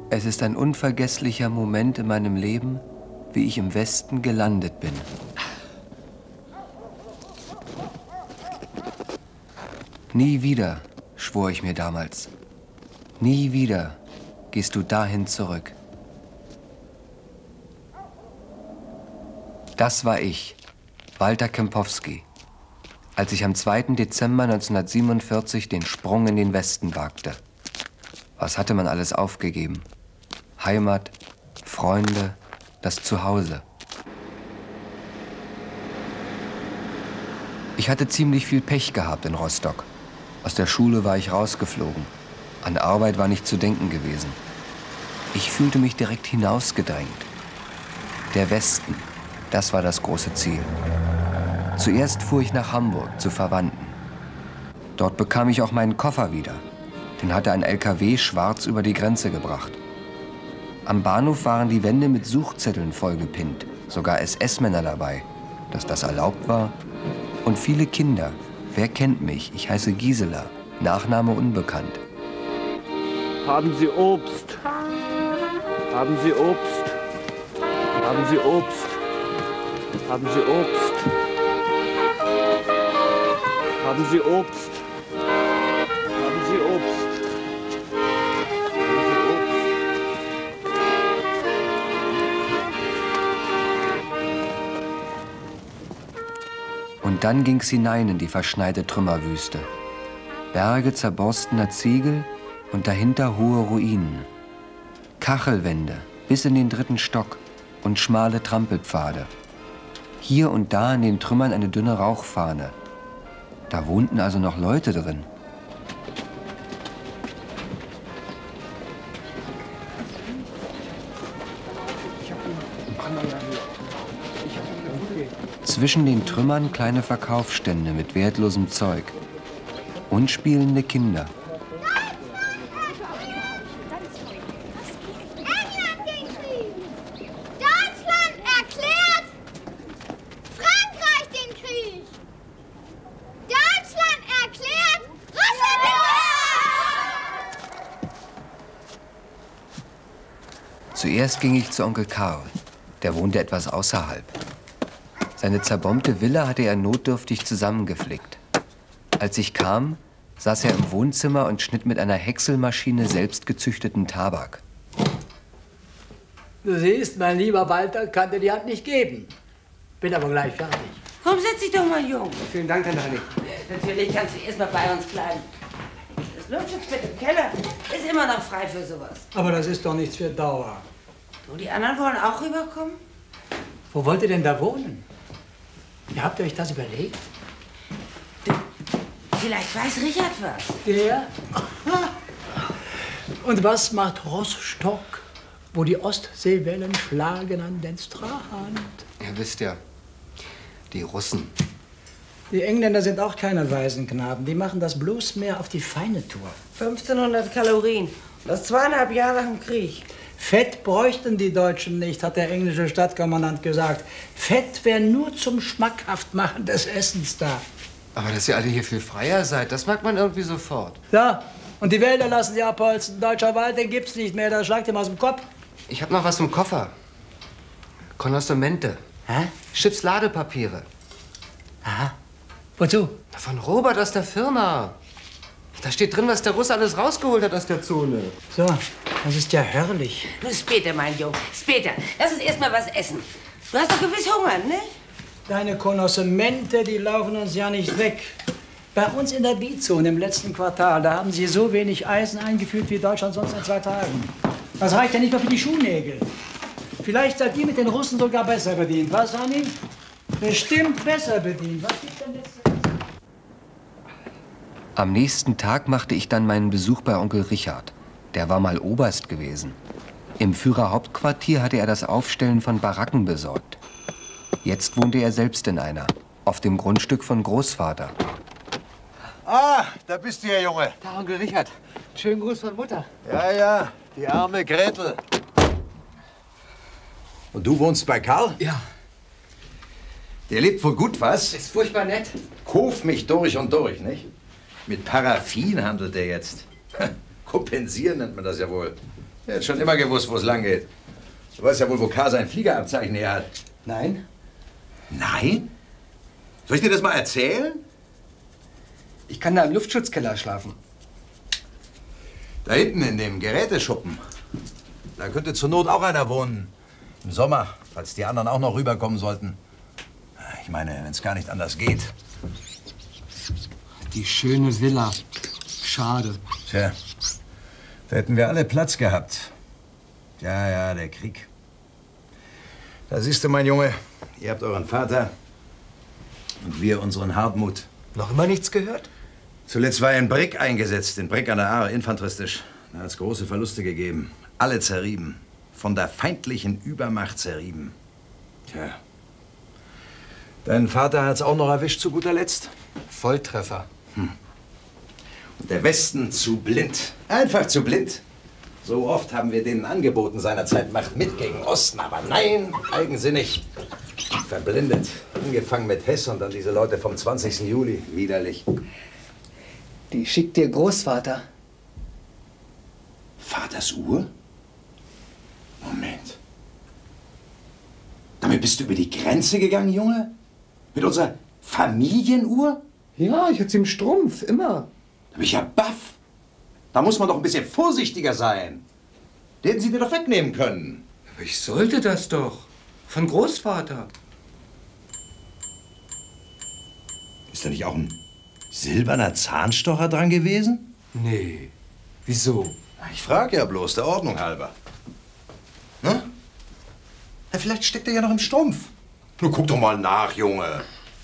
Es ist ein unvergesslicher Moment in meinem Leben, wie ich im Westen gelandet bin. Nie wieder, schwor ich mir damals, nie wieder gehst du dahin zurück. Das war ich, Walter Kempowski, als ich am 2. Dezember 1947 den Sprung in den Westen wagte. Was hatte man alles aufgegeben? Heimat, Freunde, das Zuhause. Ich hatte ziemlich viel Pech gehabt in Rostock. Aus der Schule war ich rausgeflogen. An Arbeit war nicht zu denken gewesen. Ich fühlte mich direkt hinausgedrängt. Der Westen, das war das große Ziel. Zuerst fuhr ich nach Hamburg zu Verwandten. Dort bekam ich auch meinen Koffer wieder. Den hatte ein LKW schwarz über die Grenze gebracht. Am Bahnhof waren die Wände mit Suchzetteln vollgepinnt, sogar SS-Männer dabei. Dass das erlaubt war? Und viele Kinder. Wer kennt mich? Ich heiße Gisela, Nachname unbekannt. Haben Sie Obst? Haben Sie Obst? Haben Sie Obst? Haben Sie Obst? Haben Sie Obst? Haben Sie Obst? Und dann ging's hinein in die verschneite Trümmerwüste. Berge zerborstener Ziegel und dahinter hohe Ruinen. Kachelwände bis in den 3. Stock und schmale Trampelpfade. Hier und da in den Trümmern eine dünne Rauchfahne. Da wohnten also noch Leute drin. Zwischen den Trümmern kleine Verkaufsstände mit wertlosem Zeug. Und spielende Kinder. England den Krieg! Deutschland erklärt Frankreich den Krieg! Deutschland erklärt Russland den Krieg! Zuerst ging ich zu Onkel Karl. Der wohnte etwas außerhalb. Seine zerbombte Villa hatte er notdürftig zusammengeflickt. Als ich kam, saß er im Wohnzimmer und schnitt mit einer Häckselmaschine selbstgezüchteten Tabak. Du siehst, mein lieber Walter kann dir die Hand nicht geben. Bin aber gleich fertig. Komm, setz dich doch mal, Jung. Vielen Dank, Tante Hanni. Natürlich kannst du erst mal bei uns bleiben. Das Luftschutzbett im Keller ist immer noch frei für sowas. Aber das ist doch nichts für Dauer. Du, die anderen wollen auch rüberkommen? Wo wollt ihr denn da wohnen? Ihr habt euch das überlegt? Du, vielleicht weiß Richard was. Der? Und was macht Rostock, wo die Ostseewellen schlagen an den Strand? Ihr wisst ja, die Russen. Die Engländer sind auch keine Waisenknaben. Die machen das bloß mehr auf die feine Tour. 1500 Kalorien. Das 2,5 Jahre nach dem Krieg. Fett bräuchten die Deutschen nicht, hat der englische Stadtkommandant gesagt. Fett wäre nur zum Schmackhaftmachen des Essens da. Aber dass ihr alle hier viel freier seid, das merkt man irgendwie sofort. Ja, und die Wälder lassen sie abholzen. Deutscher Wald, den gibt's nicht mehr, da schlagt ihm aus dem Kopf. Ich hab noch was im Koffer. Konnoissemente. Hä? Chips Ladepapiere. Aha. Wozu? Von Robert aus der Firma. Da steht drin, was der Russe alles rausgeholt hat aus der Zone. So, das ist ja herrlich. Du, später, mein Junge, später. Lass uns erst mal was essen. Du hast doch gewiss Hunger, ne? Deine Konnoissemente, die laufen uns ja nicht weg. Bei uns in der B-Zone im letzten Quartal, da haben sie so wenig Eisen eingeführt wie Deutschland sonst in 2 Tagen. Das reicht ja nicht mal für die Schuhnägel. Vielleicht seid ihr mit den Russen sogar besser bedient. Was, Anni? Bestimmt besser bedient. Was gibt's denn jetzt? Am nächsten Tag machte ich dann meinen Besuch bei Onkel Richard. Der war mal Oberst gewesen. Im Führerhauptquartier hatte er das Aufstellen von Baracken besorgt. Jetzt wohnte er selbst in einer, auf dem Grundstück von Großvater. Ah, da bist du ja, Junge. Da, Onkel Richard. Schönen Gruß von Mutter. Ja, ja, die arme Gretel. Und du wohnst bei Karl? Ja. Der lebt wohl gut, was? Ist furchtbar nett. Kauf mich durch und durch, nicht? Mit Paraffin handelt er jetzt. Kompensieren nennt man das ja wohl. Er hat schon immer gewusst, wo es lang geht. Du weißt ja wohl, wo Karl sein Fliegerabzeichen her hat. Nein? Nein? Soll ich dir das mal erzählen? Ich kann da im Luftschutzkeller schlafen. Da hinten in dem Geräteschuppen. Da könnte zur Not auch einer wohnen. Im Sommer, falls die anderen auch noch rüberkommen sollten. Ich meine, wenn es gar nicht anders geht. Die schöne Villa. Schade. Tja, da hätten wir alle Platz gehabt. Ja, der Krieg. Da siehst du, mein Junge, ihr habt euren Vater und wir unseren Hartmut. Noch immer nichts gehört? Zuletzt war er in Brick eingesetzt, in Brick an der Aare, infanteristisch. Da hat es große Verluste gegeben. Alle zerrieben. Von der feindlichen Übermacht zerrieben. Tja. Dein Vater hat's auch noch erwischt, zu guter Letzt? Volltreffer. Und der Westen zu blind. Einfach zu blind. So oft haben wir denen angeboten seinerzeit, macht mit gegen Osten. Aber nein, eigensinnig. Verblindet. Angefangen mit Hess und dann diese Leute vom 20. Juli. Widerlich. Die schickt dir Großvater. Vaters Uhr? Moment. Damit bist du über die Grenze gegangen, Junge? Mit unserer Familienuhr? Ja, ich hatte sie im Strumpf, immer. Da bin ich ja baff. Da muss man doch ein bisschen vorsichtiger sein. Den hätten sie dir doch wegnehmen können. Aber ich sollte das doch. Von Großvater. Ist da nicht auch ein silberner Zahnstocher dran gewesen? Nee. Wieso? Ich frage ja bloß, der Ordnung halber. Ne? Ja, vielleicht steckt er ja noch im Strumpf. Nun guck doch mal nach, Junge.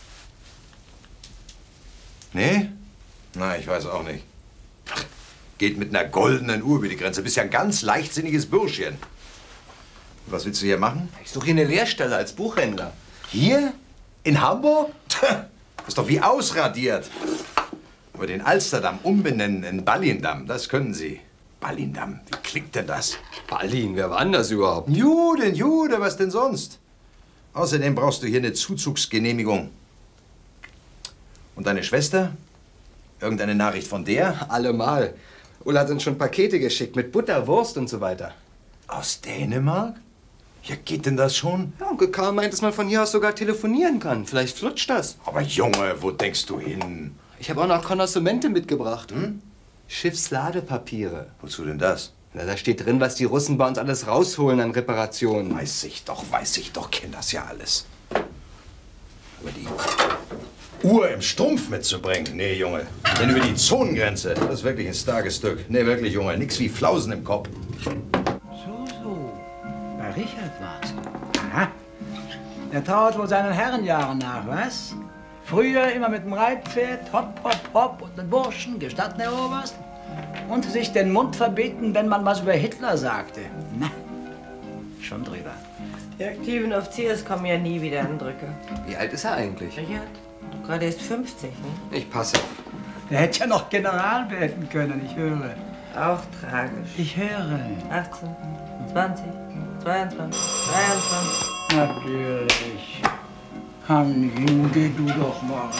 Nee? Na, ich weiß auch nicht. Ach, geht mit einer goldenen Uhr über die Grenze. Bist ja ein ganz leichtsinniges Bürschchen. Was willst du hier machen? Ich suche hier eine Lehrstelle als Buchhändler. Hier? In Hamburg? Das ist doch wie ausradiert. Aber den Alsterdamm umbenennen in Ballindamm, das können Sie. Ballindamm, wie klingt denn das? Ballin, wer war anders überhaupt? Jude, was denn sonst? Außerdem brauchst du hier eine Zuzugsgenehmigung. Und deine Schwester? Irgendeine Nachricht von der? Allemal. Ulla hat uns schon Pakete geschickt mit Butter, Wurst und so weiter. Aus Dänemark? Ja, geht denn das schon? Ja, Onkel Karl meint, dass man von hier aus sogar telefonieren kann. Vielleicht flutscht das. Aber Junge, wo denkst du hin? Ich habe auch noch Konnossemente mitgebracht. Schiffsladepapiere. Wozu denn das? Na, da steht drin, was die Russen bei uns alles rausholen an Reparationen. Weiß ich doch, kenn das ja alles. Aber die Uhr im Strumpf mitzubringen? Nee, Junge. Denn über die Zonengrenze, das ist wirklich ein starkes Stück. Nee, wirklich, Junge. Nix wie Flausen im Kopf. So. Bei Richard warst du. Aha. Der trauert wohl seinen Herrenjahren nach, was? Früher immer mit dem Reitpferd, hopp, hopp, hopp, und den Burschen, gestatten, Herr Oberst, und sich den Mund verbieten, wenn man was über Hitler sagte. Na, schon drüber. Die aktiven Offiziere kommen ja nie wieder an Drücke. Wie alt ist er eigentlich? Richard, gerade erst 50, ne? Ich passe. Der hätte ja noch General werden können, ich höre. Auch tragisch. Ich höre. 18, 20, 22, 23. Natürlich. Hannin, geh du doch mal ran.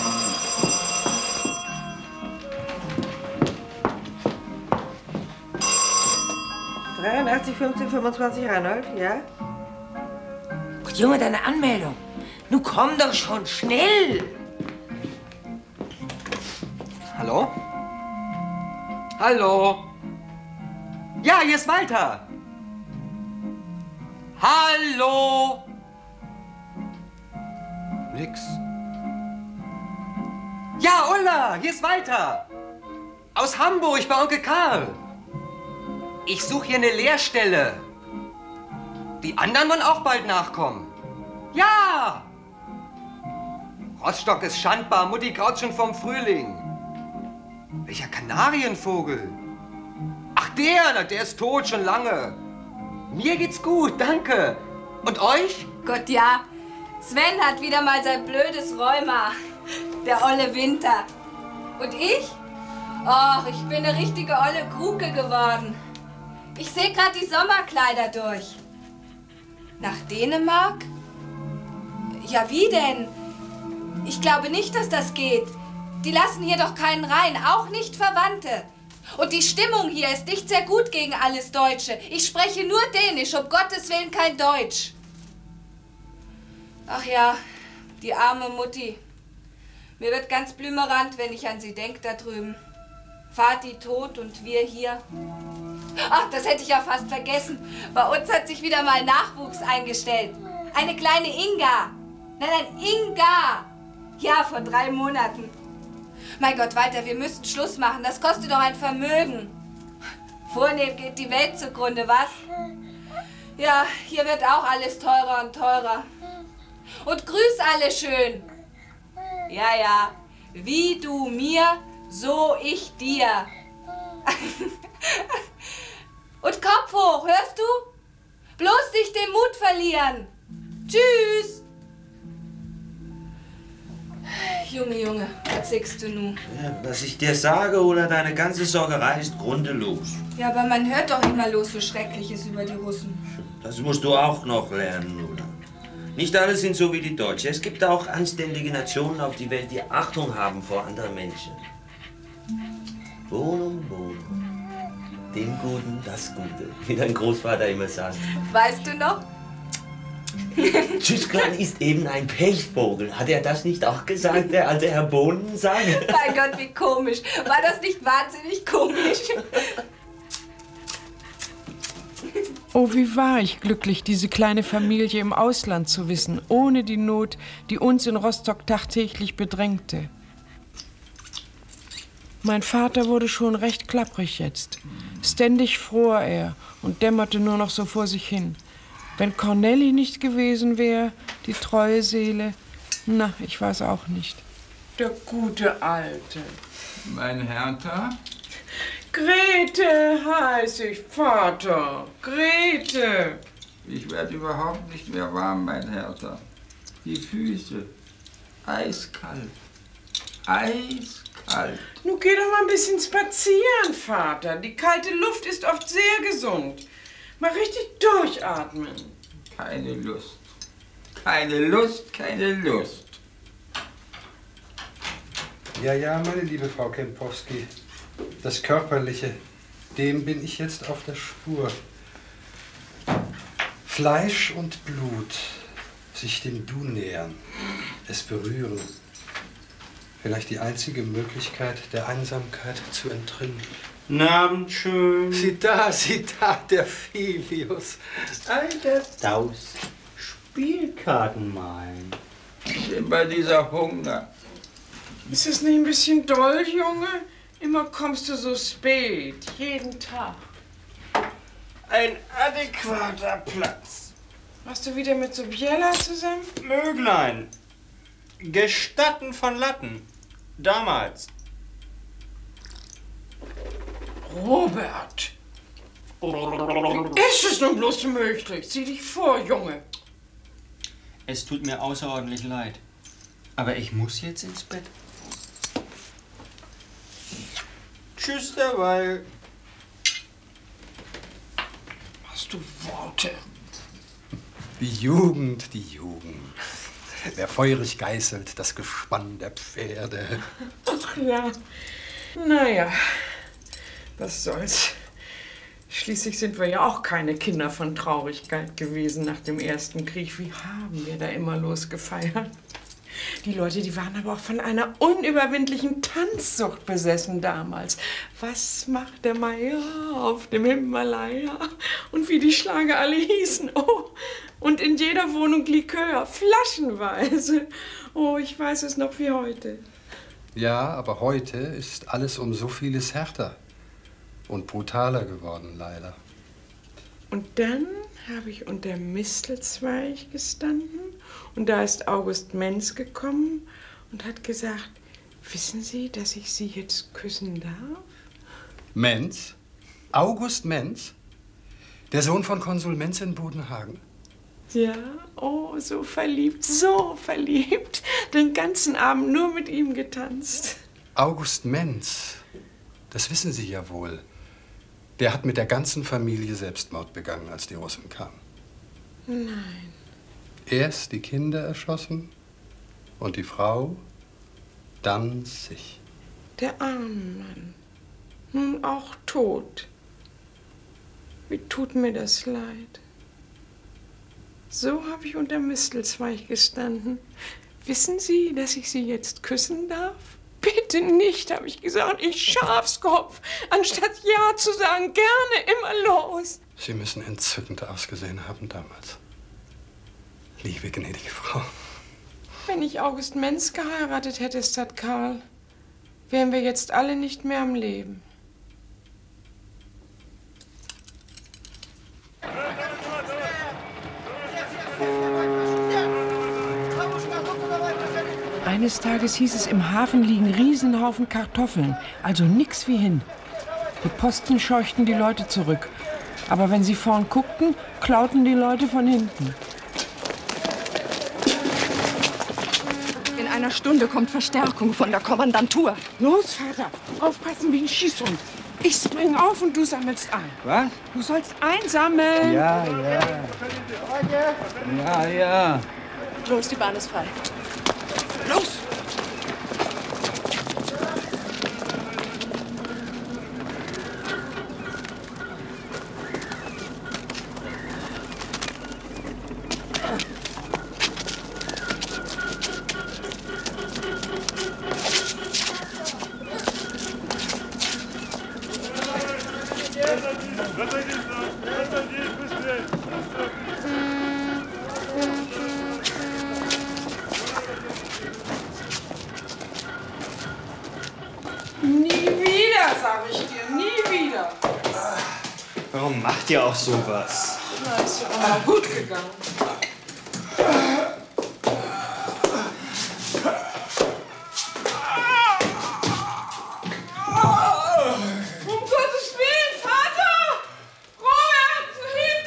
Hm. 83, 15, 25, Reinhold, ja? Gut, Junge, deine Anmeldung. Nun komm doch schon, schnell! Hallo? Hallo? Ja, hier ist Walter. Hallo? Nix. Ja, Ulla, hier ist Walter. Aus Hamburg bei Onkel Karl. Ich suche hier eine Lehrstelle. Die anderen wollen auch bald nachkommen. Ja! Rostock ist schandbar, Mutti graut schon vom Frühling. Welcher Kanarienvogel? Ach, der ist tot, schon lange. Mir geht's gut, danke. Und euch? Gott, ja. Sven hat wieder mal sein blödes Rheuma. Der olle Winter. Und ich? Och, ich bin eine richtige olle Kruke geworden. Ich sehe gerade die Sommerkleider durch. Nach Dänemark? Ja, wie denn? Ich glaube nicht, dass das geht. Die lassen hier doch keinen rein, auch nicht Verwandte. Und die Stimmung hier ist nicht sehr gut gegen alles Deutsche. Ich spreche nur Dänisch, um Gottes Willen kein Deutsch. Ach ja, die arme Mutti. Mir wird ganz blümerant, wenn ich an sie denke da drüben. Vati tot und wir hier. Ach, das hätte ich ja fast vergessen. Bei uns hat sich wieder mal Nachwuchs eingestellt. Eine kleine Inga. Nein, Inga. Ja, vor 3 Monaten. Mein Gott, Walter, wir müssten Schluss machen. Das kostet doch ein Vermögen. Vornehm geht die Welt zugrunde, was? Ja, hier wird auch alles teurer und teurer. Und grüß alle schön. Ja, ja. Wie du mir, so ich dir. Und Kopf hoch, hörst du? Bloß nicht den Mut verlieren. Tschüss. Junge, was sagst du nun? Ja, was ich dir sage, oder deine ganze Sorgerei ist grundlos. Ja, aber man hört doch immer los so Schreckliches über die Russen. Das musst du auch noch lernen, oder? Nicht alle sind so wie die Deutschen. Es gibt auch anständige Nationen auf der Welt, die Achtung haben vor anderen Menschen. Wohnung. Dem Guten, das Gute. Wie dein Großvater immer sagt. Weißt du noch? Tyskland ist eben ein Pechvogel. Hat er das nicht auch gesagt, der alte Herr Bohnen sagt? Mein Gott, wie komisch. War das nicht wahnsinnig komisch? Oh, wie war ich glücklich, diese kleine Familie im Ausland zu wissen, ohne die Not, die uns in Rostock tagtäglich bedrängte. Mein Vater wurde schon recht klapprig jetzt. Ständig fror er und dämmerte nur noch so vor sich hin. Wenn Cornelli nicht gewesen wäre, die treue Seele, na, ich weiß auch nicht. Der gute Alte. Mein Hertha? Grete heiß ich, Vater. Grete. Ich werde überhaupt nicht mehr warm, mein Hertha. Die Füße, eiskalt. Eiskalt. Nun geh doch mal ein bisschen spazieren, Vater. Die kalte Luft ist oft sehr gesund. Mal richtig durchatmen. Keine Lust. Keine Lust, keine Lust. Ja, meine liebe Frau Kempowski. Das Körperliche, dem bin ich jetzt auf der Spur. Fleisch und Blut, sich dem Du nähern, es berühren. Vielleicht die einzige Möglichkeit, der Einsamkeit zu entrinnen. Abend schön. Sieh da, der Filius. Alter Daus. Spielkarten malen. Immer dieser Hunger. Ist es nicht ein bisschen doll, Junge? Immer kommst du so spät, jeden Tag. Ein adäquater Platz. Warst du wieder mit Sobiela zusammen? Möglein. Gestatten von Latten. Damals. Robert! Ist es nun bloß möglich? Sieh dich vor, Junge. Es tut mir außerordentlich leid. Aber ich muss jetzt ins Bett. Tschüss derweil. Hast du Worte? Die Jugend. Wer feurig geißelt, das Gespann der Pferde. Ach ja. Naja, was soll's. Schließlich sind wir ja auch keine Kinder von Traurigkeit gewesen nach dem Ersten Krieg. Wie haben wir da immer losgefeiert? Die Leute, die waren aber auch von einer unüberwindlichen Tanzsucht besessen damals. Was macht der Meier auf dem Himalaya? Und wie die Schlager alle hießen. Oh, und in jeder Wohnung Likör, flaschenweise. Oh, ich weiß es noch wie heute. Ja, aber heute ist alles um so vieles härter und brutaler geworden, leider. Und dann habe ich unter Mistelzweig gestanden und da ist August Menz gekommen und hat gesagt, wissen Sie, dass ich Sie jetzt küssen darf? Menz? August Menz? Der Sohn von Konsul Menz in Bodenhagen? Ja, oh, so verliebt, den ganzen Abend nur mit ihm getanzt. August Menz, das wissen Sie ja wohl. Der hat mit der ganzen Familie Selbstmord begangen, als die Russen kamen. Nein. Erst die Kinder erschossen und die Frau, dann sich. Der arme Mann. nun auch tot. Wie tut mir das leid. So habe ich unter Mistelzweig gestanden. Wissen Sie, dass ich Sie jetzt küssen darf? Bitte nicht, habe ich gesagt. Ich Schafskopf. Anstatt Ja zu sagen, gerne immer los. Sie müssen entzückend ausgesehen haben damals. Liebe, gnädige Frau. Wenn ich August Menz geheiratet hätte statt Karl, wären wir jetzt alle nicht mehr am Leben. Eines Tages hieß es, im Hafen liegen Riesenhaufen Kartoffeln, also nix wie hin. Die Posten scheuchten die Leute zurück. Aber wenn sie vorn guckten, klauten die Leute von hinten. In einer Stunde kommt Verstärkung von der Kommandantur. Los, Vater, aufpassen wie ein Schießhund. Ich spring auf und du sammelst ein. Was? Du sollst einsammeln. Ja, ja. Ja, ja. Los, die Bahn ist frei. Los! Nie wieder, sag ich dir, nie wieder. Warum macht ihr auch sowas? Na, ist ja auch mal gut gegangen. Um Gottes Willen, Vater! Robert, hilf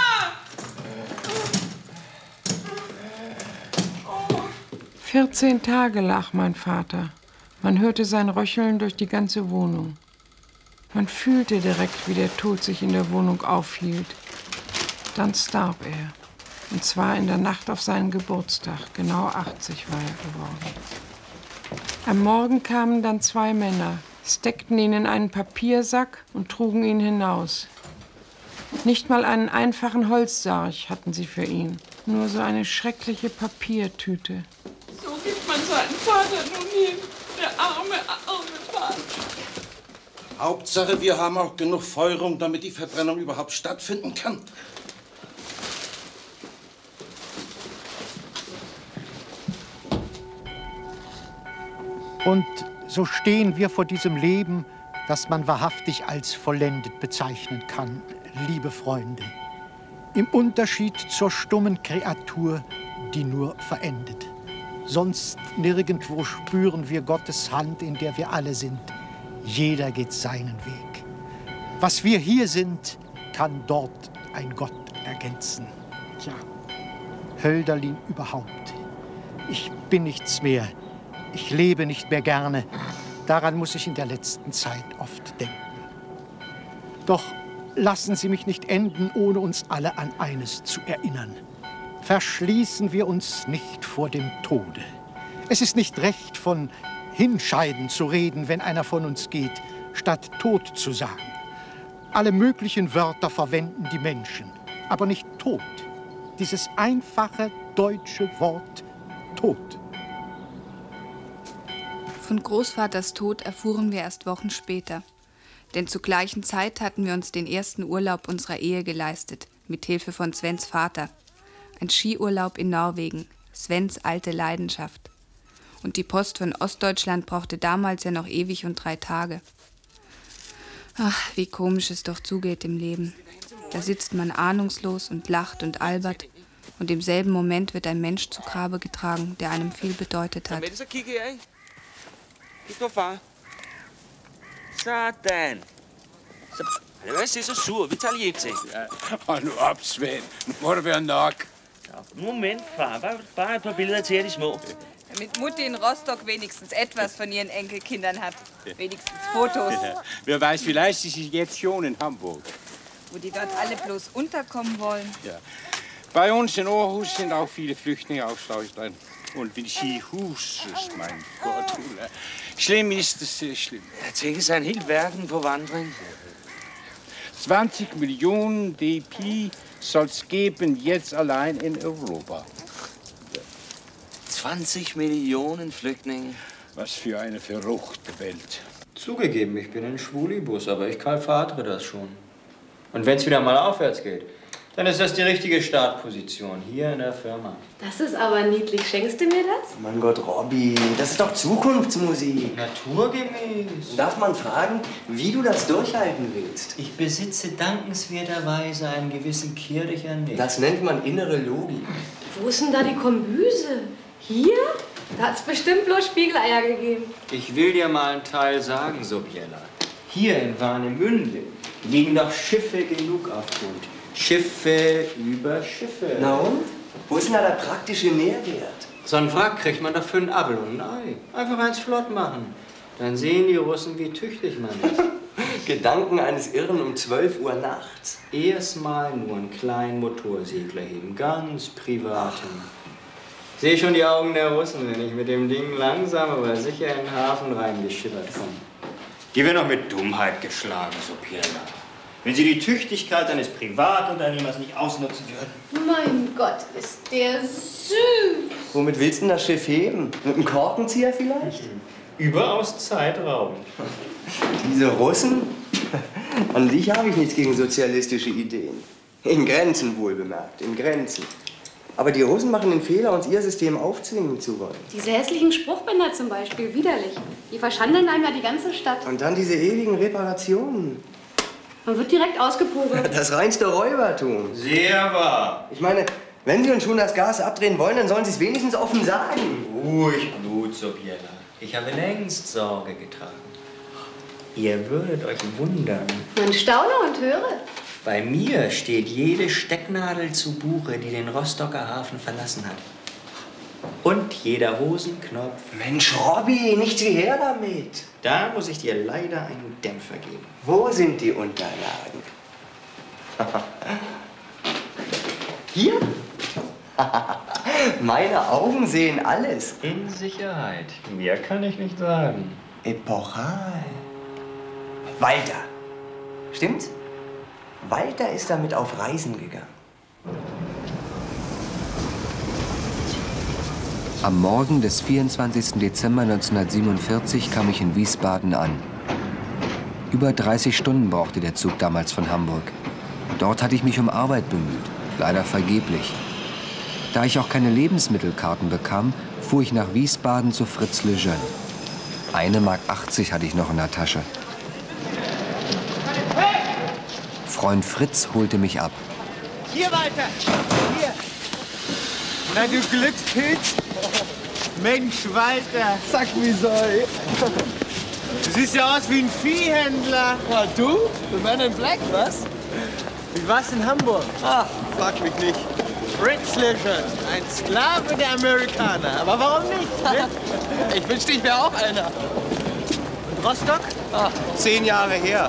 doch mal! 14 Tage lag mein Vater. Man hörte sein Röcheln durch die ganze Wohnung. Man fühlte direkt, wie der Tod sich in der Wohnung aufhielt. Dann starb er. Und zwar in der Nacht auf seinen Geburtstag. Genau 80 war er geworden. Am Morgen kamen dann 2 Männer, steckten ihn in einen Papiersack und trugen ihn hinaus. Nicht mal einen einfachen Holzsarg hatten sie für ihn. Nur so eine schreckliche Papiertüte. So gibt man seinen Vater nun hin. Der arme Vater. Hauptsache, wir haben auch genug Feuerung, damit die Verbrennung überhaupt stattfinden kann. Und so stehen wir vor diesem Leben, das man wahrhaftig als vollendet bezeichnen kann, liebe Freunde. Im Unterschied zur stummen Kreatur, die nur verendet. Sonst nirgendwo spüren wir Gottes Hand, in der wir alle sind. Jeder geht seinen Weg. Was wir hier sind, kann dort ein Gott ergänzen. Tja, Hölderlin überhaupt. Ich bin nichts mehr. Ich lebe nicht mehr gerne. Daran muss ich in der letzten Zeit oft denken. Doch lassen Sie mich nicht enden, ohne uns alle an eines zu erinnern. Verschließen wir uns nicht vor dem Tode. Es ist nicht recht, von Hinscheiden zu reden, wenn einer von uns geht, statt Tod zu sagen. Alle möglichen Wörter verwenden die Menschen, aber nicht Tod. Dieses einfache deutsche Wort Tod. Von Großvaters Tod erfuhren wir erst Wochen später. Denn zur gleichen Zeit hatten wir uns den ersten Urlaub unserer Ehe geleistet, mit Hilfe von Svens Vater. Ein Skiurlaub in Norwegen, Svens alte Leidenschaft. Und die Post von Ostdeutschland brauchte damals ja noch ewig und 3 Tage. Ach, wie komisch es doch zugeht im Leben. Da sitzt man ahnungslos und lacht und albert. Und im selben Moment wird ein Mensch zu Grabe getragen, der einem viel bedeutet hat. Satan! Du er så sur. Vi tager lige et til. Hold nu op, Svend. Nu må det være nok. Moment, far. Bare et par billeder til jer, de små. Damit Mutti in Rostock wenigstens etwas von ihren Enkelkindern hat. Wenigstens Fotos. Ja. Wer weiß, vielleicht ist sie jetzt schon in Hamburg. Wo die dort alle bloß unterkommen wollen. Ja. Bei uns in Aarhus sind auch viele Flüchtlinge aus Deutschland. Und wenn sie hustest, mein Gott, Ulla. Schlimm ist es, sehr schlimm. Zeg eens aan heel werken voor wandering. 20 Millionen DP soll es geben, jetzt allein in Europa. 20 Millionen Flüchtlinge. Was für eine verruchte Welt. Zugegeben, ich bin ein Schwulibus, aber ich kalfatre das schon. Und wenn es wieder mal aufwärts geht, dann ist das die richtige Startposition hier in der Firma. Das ist aber niedlich. Schenkst du mir das? Mein Gott, Robby, das ist doch Zukunftsmusik. Naturgemäß. Darf man fragen, wie du das durchhalten willst? Ich besitze dankenswerterweise einen gewissen Kircher nicht. Das nennt man innere Logik. Wo ist denn da die Kombüse? Hier? Da hat's bestimmt bloß Spiegeleier gegeben. Ich will dir mal einen Teil sagen, Sobiela. Hier in Warnemünde liegen doch Schiffe genug auf Grund. Schiffe über Schiffe. Na und? Wo ist denn da der praktische Mehrwert? So einen Wrack kriegt man doch für einen Appel und ein Ei. Einfach eins flott machen. Dann sehen die Russen, wie tüchtig man ist. Gedanken eines Irren um 12 Uhr nachts. Erstmal nur einen kleinen Motorsegler heben, ganz privaten. Sehe schon die Augen der Russen, wenn ich mit dem Ding langsam aber sicher in den Hafen reingeschippert komme. Die werden auch mit Dummheit geschlagen, Sobiela. Wenn sie die Tüchtigkeit eines Privatunternehmers nicht ausnutzen würden. Mein Gott, ist der süß. Womit willst du denn das Schiff heben? Mit einem Korkenzieher vielleicht? Überaus zeitraubend. Diese Russen? An sich habe ich nichts gegen sozialistische Ideen. In Grenzen wohlbemerkt, in Grenzen. Aber die Russen machen den Fehler, uns ihr System aufzwingen zu wollen. Diese hässlichen Spruchbänder zum Beispiel, widerlich. Die verschandeln einem ja die ganze Stadt. Und dann diese ewigen Reparationen. Man wird direkt ausgepobelt. Das reinste Räubertum. Sehr wahr. Ich meine, wenn Sie uns schon das Gas abdrehen wollen, dann sollen Sie es wenigstens offen sagen. Ruhig, Blut, Sobiela. Ich habe längst Sorge getragen. Ihr würdet euch wundern. Man staune und höre. Bei mir steht jede Stecknadel zu Buche, die den Rostocker Hafen verlassen hat. Und jeder Hosenknopf. Mensch, Robby, nichts wie her damit. Da muss ich dir leider einen Dämpfer geben. Wo sind die Unterlagen? Hier? Meine Augen sehen alles. In Sicherheit. Mehr kann ich nicht sagen. Epochal. Walter. Stimmt's? Walter ist damit auf Reisen gegangen. Am Morgen des 24. Dezember 1947 kam ich in Wiesbaden an. Über 30 Stunden brauchte der Zug damals von Hamburg. Dort hatte ich mich um Arbeit bemüht, leider vergeblich. Da ich auch keine Lebensmittelkarten bekam, fuhr ich nach Wiesbaden zu Fritz Lejeune. 1,80 Mark hatte ich noch in der Tasche. Freund Fritz holte mich ab. Hier, Walter! Hier! Na, du Glückspilz! Mensch, Walter! Sag, wie soll? Du siehst ja aus wie ein Viehhändler. Ja, du? The Man in Black, was? Wie war's in Hamburg? Ach, frag mich nicht. Fritz Lejeune, ein Sklave der Amerikaner. Aber warum nicht? Ne? Ich wünschte, ich wäre auch einer. Und Rostock? Ach, 10 Jahre her.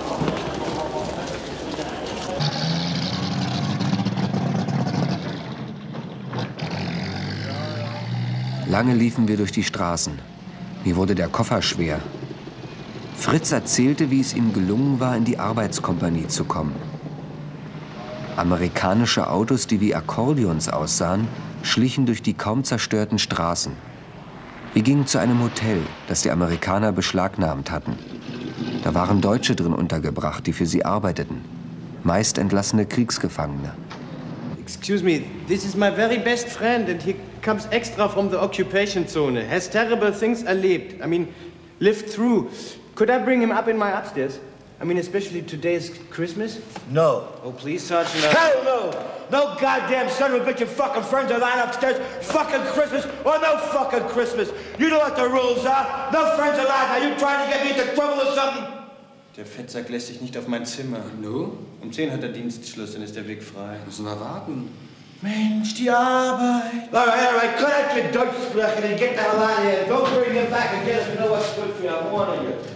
Lange liefen wir durch die Straßen. Mir wurde der Koffer schwer. Fritz erzählte, wie es ihm gelungen war, in die Arbeitskompanie zu kommen. Amerikanische Autos, die wie Akkordeons aussahen, schlichen durch die kaum zerstörten Straßen. Wir gingen zu einem Hotel, das die Amerikaner beschlagnahmt hatten. Da waren Deutsche drin untergebracht, die für sie arbeiteten. Meist entlassene Kriegsgefangene. Excuse me, this is my very best friend and he comes extra from the occupation zone. Has terrible things erlebt. I mean, lived through. Could I bring him up in my upstairs? I mean, especially today's Christmas? No. Oh, please, Sergeant. Hell no! No goddamn son of a bitch and fucking friends are lying upstairs. Fucking Christmas or no fucking Christmas. You know what the rules are. No friends alive. Are you trying to get me into trouble or something? Der Fettsack lässt sich nicht auf mein Zimmer. No? Um 10 hat er Dienstschluss, dann ist der Weg frei. Müssen wir warten. Mensch, die Arbeit. All right. Cut out your Deutsch sprechen and get the hell out of here. Don't bring him back again if you know what's good for you. I'm warning you.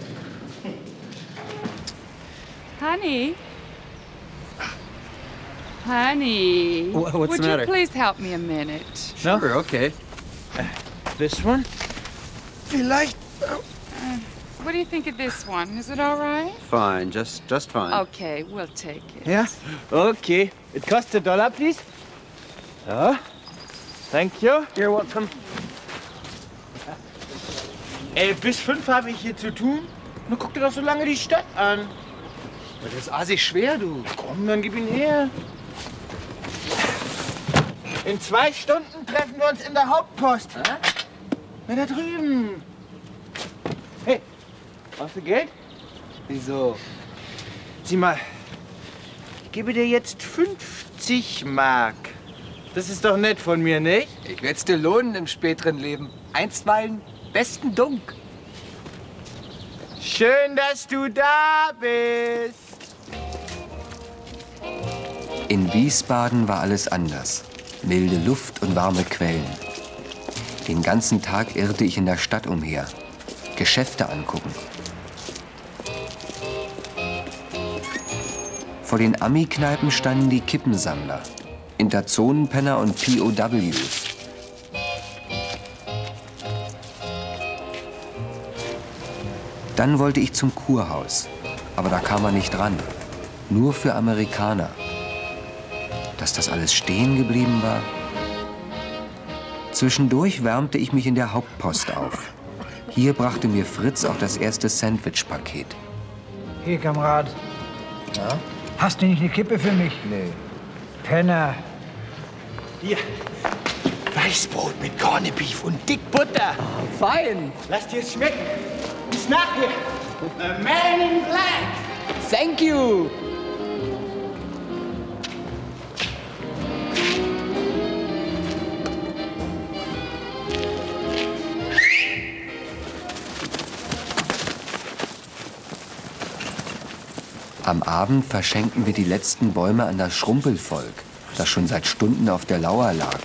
Honey? Honey? What's Would the matter? you please help me a minute? Sure, okay. This one? Vielleicht. What do you think of this one? Is it all right? Fine, just fine. Okay, we'll take it. Ja? Okay. It costs $1, please. Ja. Thank you. You're welcome. Ey, bis 5 habe ich hier zu tun. Na, guck dir doch so lange die Stadt an. Das ist assig schwer, du. Komm, dann gib ihn her. In 2 Stunden treffen wir uns in der Hauptpost. Na, da drüben. Hey, brauchst du Geld? Wieso? Sieh mal, ich gebe dir jetzt 50 Mark. Das ist doch nett von mir, nicht? Ich werd's dir lohnen im späteren Leben. Einstweilen besten Dunk. Schön, dass du da bist. In Wiesbaden war alles anders. Milde Luft und warme Quellen. Den ganzen Tag irrte ich in der Stadt umher. Geschäfte angucken. Vor den Ami-Kneipen standen die Kippensammler, Interzonenpenner und POWs. Dann wollte ich zum Kurhaus, aber da kam man nicht ran. Nur für Amerikaner. Dass das alles stehen geblieben war? Zwischendurch wärmte ich mich in der Hauptpost auf. Hier brachte mir Fritz auch das erste Sandwich-Paket. Hier, Kamerad. Ja? Hast du nicht eine Kippe für mich? Nee. Penner. Hier, Weißbrot mit Corned Beef und dick Butter. Fein. Lass dir es schmecken. Bis nachher. A man in black. Thank you. Am Abend verschenkten wir die letzten Bäume an das Schrumpelvolk, das schon seit Stunden auf der Lauer lag.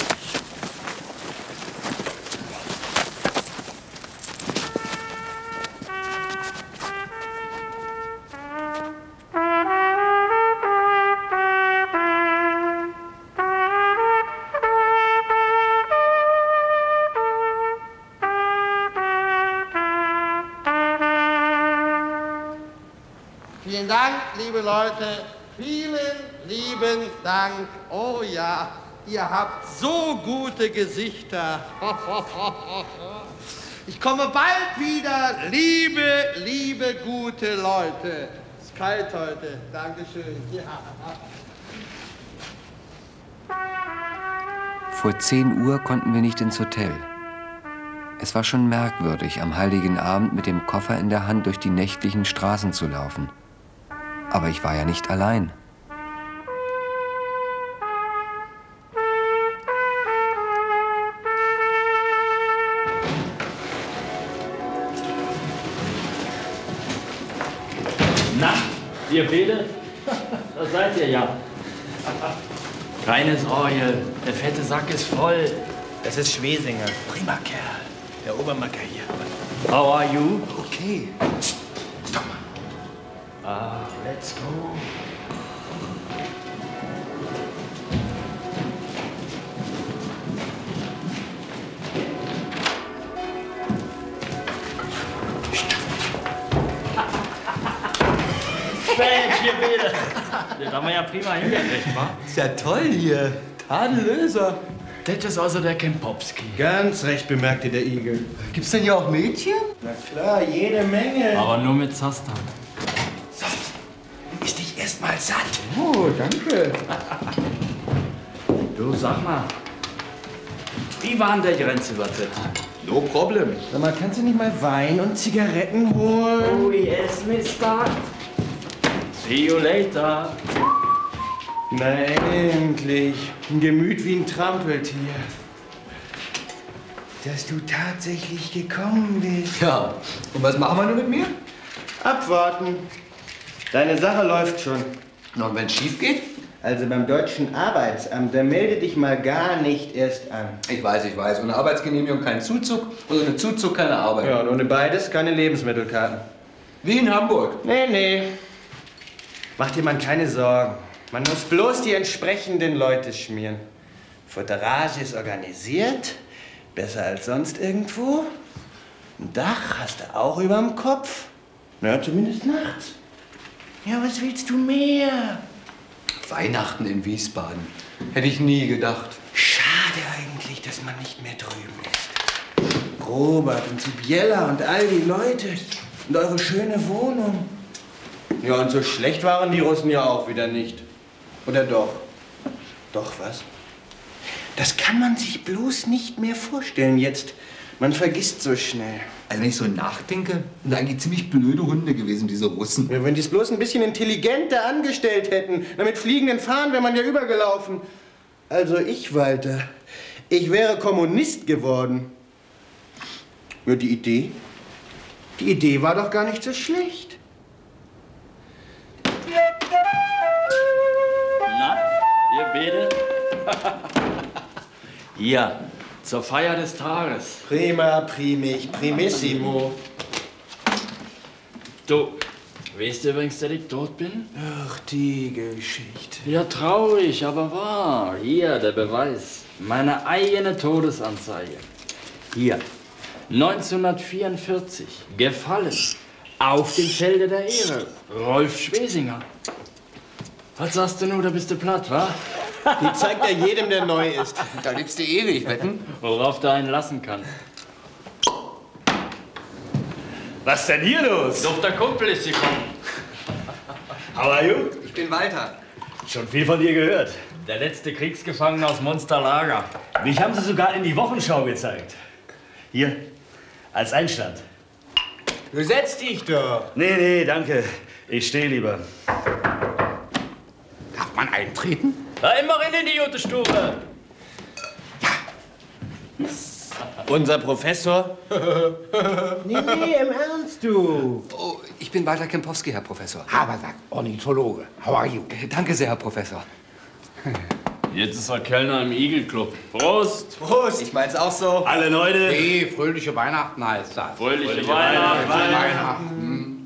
Vielen Dank, liebe Leute. Vielen lieben Dank. Oh ja, ihr habt so gute Gesichter. Ich komme bald wieder, liebe, gute Leute. Es ist kalt heute. Dankeschön. Ja. Vor 10 Uhr konnten wir nicht ins Hotel. Es war schon merkwürdig, am heiligen Abend mit dem Koffer in der Hand durch die nächtlichen Straßen zu laufen. Aber ich war ja nicht allein. Na, ihr beide? Da seid ihr ja. Keine Sorge, der fette Sack ist voll. Das ist Schwesinger. Prima Kerl. Der Obermacker hier. How are you? Okay. Let's go. Mensch, ihr beide. Das haben wir ja prima hingekriegt, wa? Ist ja toll hier. Tadellöser. Das ist also der Kempowski. Ganz recht bemerkte der Igel. Gibt's denn hier auch Mädchen? Na klar, jede Menge. Aber nur mit Zastan. Ist dich erst mal satt. Oh, danke. Du, sag mal. Wie war denn der Grenzübertritt? No problem. Sag mal, kannst du nicht mal Wein und Zigaretten holen? Oh yes, Mister. See you later. Na endlich. Ein Gemüt wie ein Trampeltier. Dass du tatsächlich gekommen bist. Ja, und was machen wir nun mit mir? Abwarten. Deine Sache läuft schon. Und wenn es schief geht? Also beim Deutschen Arbeitsamt, da melde dich mal gar nicht erst an. Ich weiß. Ohne Arbeitsgenehmigung kein Zuzug und ohne Zuzug keine Arbeit. Ja, und ohne beides keine Lebensmittelkarten. Wie in Hamburg. Nee. Mach dir mal keine Sorgen. Man muss bloß die entsprechenden Leute schmieren. Futterage ist organisiert. Besser als sonst irgendwo? Ein Dach hast du auch überm Kopf? Na, zumindest nachts. Ja, was willst du mehr? Weihnachten in Wiesbaden. Hätte ich nie gedacht. Schade eigentlich, dass man nicht mehr drüben ist. Robert und Sibiella und all die Leute und eure schöne Wohnung. Ja, und so schlecht waren die Russen ja auch wieder nicht. Oder doch? Doch, was? Das kann man sich bloß nicht mehr vorstellen jetzt. Man vergisst so schnell. Also wenn ich so nachdenke, sind eigentlich ziemlich blöde Hunde gewesen, diese Russen. Ja, wenn die es bloß ein bisschen intelligenter angestellt hätten. Na, mit fliegenden Fahnen wäre man ja übergelaufen. Also ich, Walter, ich wäre Kommunist geworden. Ja, die Idee war doch gar nicht so schlecht. Na, ihr beide? Ja, zur Feier des Tages. Prima, primig, primissimo. Du, weißt du übrigens, dass ich tot bin? Ach, die Geschichte. Ja, traurig, aber wahr. Hier, der Beweis. Meine eigene Todesanzeige. Hier. 1944. Gefallen. Auf dem Felde der Ehre. Rolf Schwesinger. Was sagst du nur, da bist du platt, wa? Die zeigt ja jedem, der neu ist. Da lebst du ewig, wetten? Worauf du einen lassen kannst. Was denn hier los? Doch, der Kumpel ist gekommen. How are you? Ich bin Walter. Schon viel von dir gehört. Der letzte Kriegsgefangene aus Monsterlager. Mich haben sie sogar in die Wochenschau gezeigt. Hier, als Einstand. Du setz dich doch. Nee, danke. Ich stehe lieber. Darf man eintreten? Da immer rein in die gute Stube. Unser Professor? Nee, im Ernst, du. Oh, ich bin Walter Kempowski, Herr Professor. Habersack, Ornithologe. How are you? Danke sehr, Herr Professor. Jetzt ist er Kellner im Igelclub. Prost! Prost! Ich mein's auch so. Alle Leute. Nee, fröhliche Weihnachten heißt das. Fröhliche Weihnachten. Weihnachten.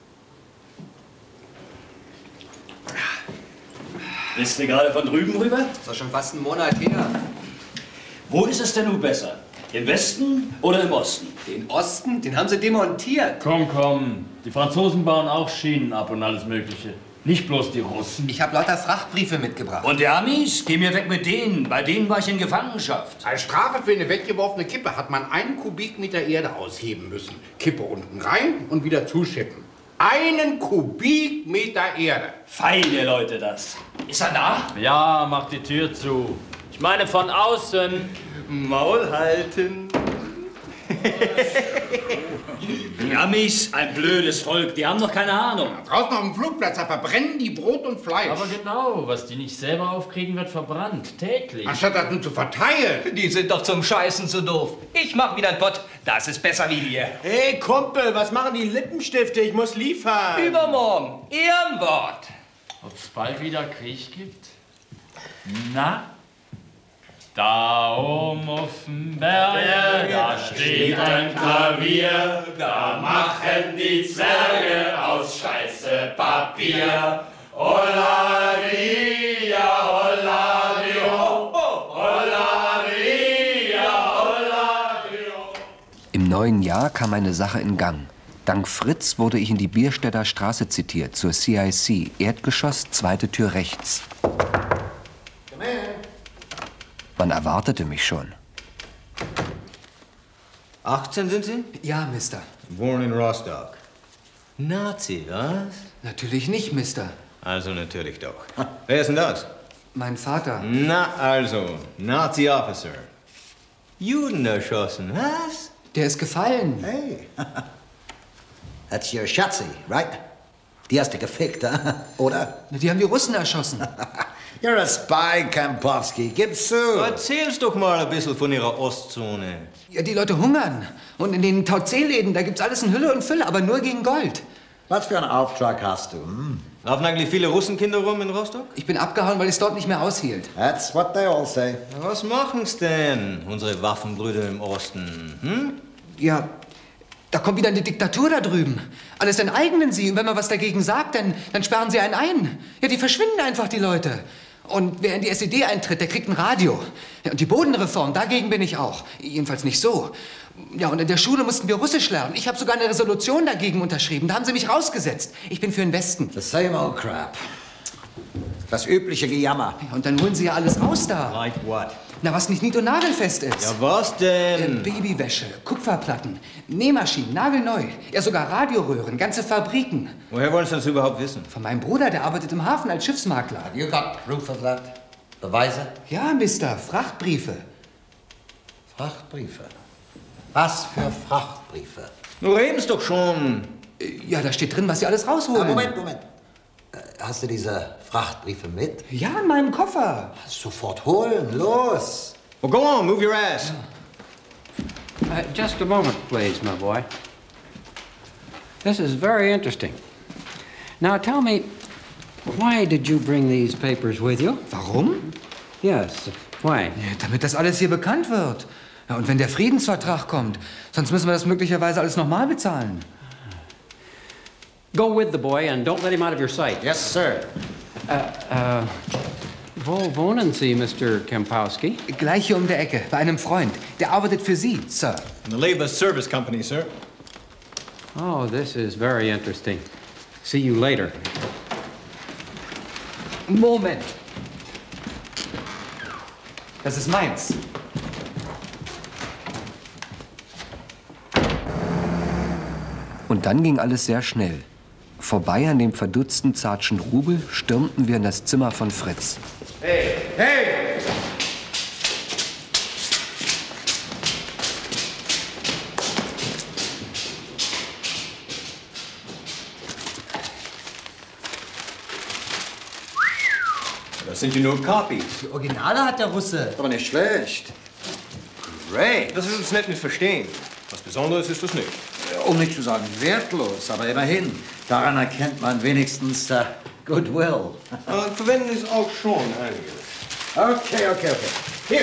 Bist du gerade von drüben rüber? Das ist doch schon fast ein Monat her. Wo ist es denn nun besser? Im Westen oder im Osten? Den Osten, den haben sie demontiert. Komm. Die Franzosen bauen auch Schienen ab und alles Mögliche. Nicht bloß die Russen. Ich habe lauter Frachtbriefe mitgebracht. Und die Amis? Geh mir weg mit denen. Bei denen war ich in Gefangenschaft. Als Strafe für eine weggeworfene Kippe hat man 1 Kubikmeter Erde ausheben müssen. Kippe unten rein und wieder zuschippen. 1 Kubikmeter Erde. Feine Leute das. Ist er da? Ja, mach die Tür zu. Ich meine von außen. Maul halten. Die Amis, ein blödes Volk, die haben doch keine Ahnung. Draußen auf dem Flugplatz, da verbrennen die Brot und Fleisch. Aber genau, was die nicht selber aufkriegen, wird verbrannt. Täglich. Anstatt das nun zu verteilen. Die sind doch zum Scheißen zu doof. Ich mach wieder einen Pott. Das ist besser wie hier. Hey, Kumpel, was machen die Lippenstifte? Ich muss liefern. Übermorgen. Ihrem Wort. Ob es bald wieder Krieg gibt? Na? Da oben auf dem Berge, da steht ein Klavier, da machen die Zwerge aus Scheiße Papier. Holla ria, holla rio, holla ria, holla rio. Im neuen Jahr kam eine Sache in Gang. Dank Fritz wurde ich in die Bierstädter Straße zitiert, zur CIC, Erdgeschoss, 2. Tür rechts. Man erwartete mich schon. 18 sind Sie? Ja, Mister. Born in Rostock. Nazi, was? Natürlich nicht, Mister. Also natürlich doch. Wer ist denn das? Mein Vater. Na also, Nazi-Officer. Juden erschossen, was? Der ist gefallen. Hey. That's your Schatzi, right? Die hast du gefickt, oder? Die haben die Russen erschossen. You're a spy, Kempowski. Gib's zu. Erzähl's doch mal ein bisschen von Ihrer Ostzone. Ja, die Leute hungern. Und in den Tauzeläden, da gibt's alles in Hülle und Fülle, aber nur gegen Gold. Was für einen Auftrag hast du? Hm? Laufen eigentlich viele Russenkinder rum in Rostock? Ich bin abgehauen, weil ich es dort nicht mehr aushielt. That's what they all say. Was machen's denn, unsere Waffenbrüder im Osten? Hm? Ja, da kommt wieder eine Diktatur da drüben. Alles enteignen sie. Und wenn man was dagegen sagt, dann sperren sie einen ein. Ja, die verschwinden einfach, die Leute. Und wer in die SED eintritt, der kriegt ein Radio. Ja, und die Bodenreform, dagegen bin ich auch. Jedenfalls nicht so. Ja, und in der Schule mussten wir Russisch lernen. Ich habe sogar eine Resolution dagegen unterschrieben. Da haben sie mich rausgesetzt. Ich bin für den Westen. The same old crap. Das übliche Gejammer. Ja, und dann holen sie ja alles raus da. Like what? Na, was nicht nied- und nagelfest ist. Ja, was denn? Babywäsche, Kupferplatten, Nähmaschinen, nagelneu. Ja, sogar Radioröhren, ganze Fabriken. Woher wollen Sie das überhaupt wissen? Von meinem Bruder, der arbeitet im Hafen als Schiffsmakler. Have you got proof of that? Beweise? Ja, Mister, Frachtbriefe. Frachtbriefe? Was für Frachtbriefe? Nun reden's doch schon. Ja, da steht drin, was Sie alles rausholen. Moment. Hast du diese Frachtbriefe mit? Ja, in meinem Koffer. Sofort holen, los! Well, go on, move your ass. Just a moment, please, my boy. This is very interesting. Now tell me, why did you bring these papers with you? Warum? Yes, why? Ja, damit das alles hier bekannt wird. Ja, und wenn der Friedensvertrag kommt, sonst müssen wir das möglicherweise alles nochmal bezahlen. Go with the boy and don't let him out of your sight. Yes, sir. Wo wohnen Sie, Mr. Kempowski? Gleich hier um der Ecke, bei einem Freund. Der arbeitet für Sie, Sir. The Labour Service Company, sir. Oh, this is very interesting. See you later. Moment. Das ist meins. Und dann ging alles sehr schnell. Vorbei an dem verdutzten Sergeant Rubel stürmten wir in das Zimmer von Fritz. Hey, hey! Das sind ja nur Copies. Die Originale hat der Russe. Aber nicht schlecht. Great. Das ist uns nicht verstehen. Was Besonderes ist das nicht. Um nicht zu sagen wertlos, aber immerhin. Daran erkennt man wenigstens Goodwill. Verwenden ist auch schon einiges. Okay. Hier.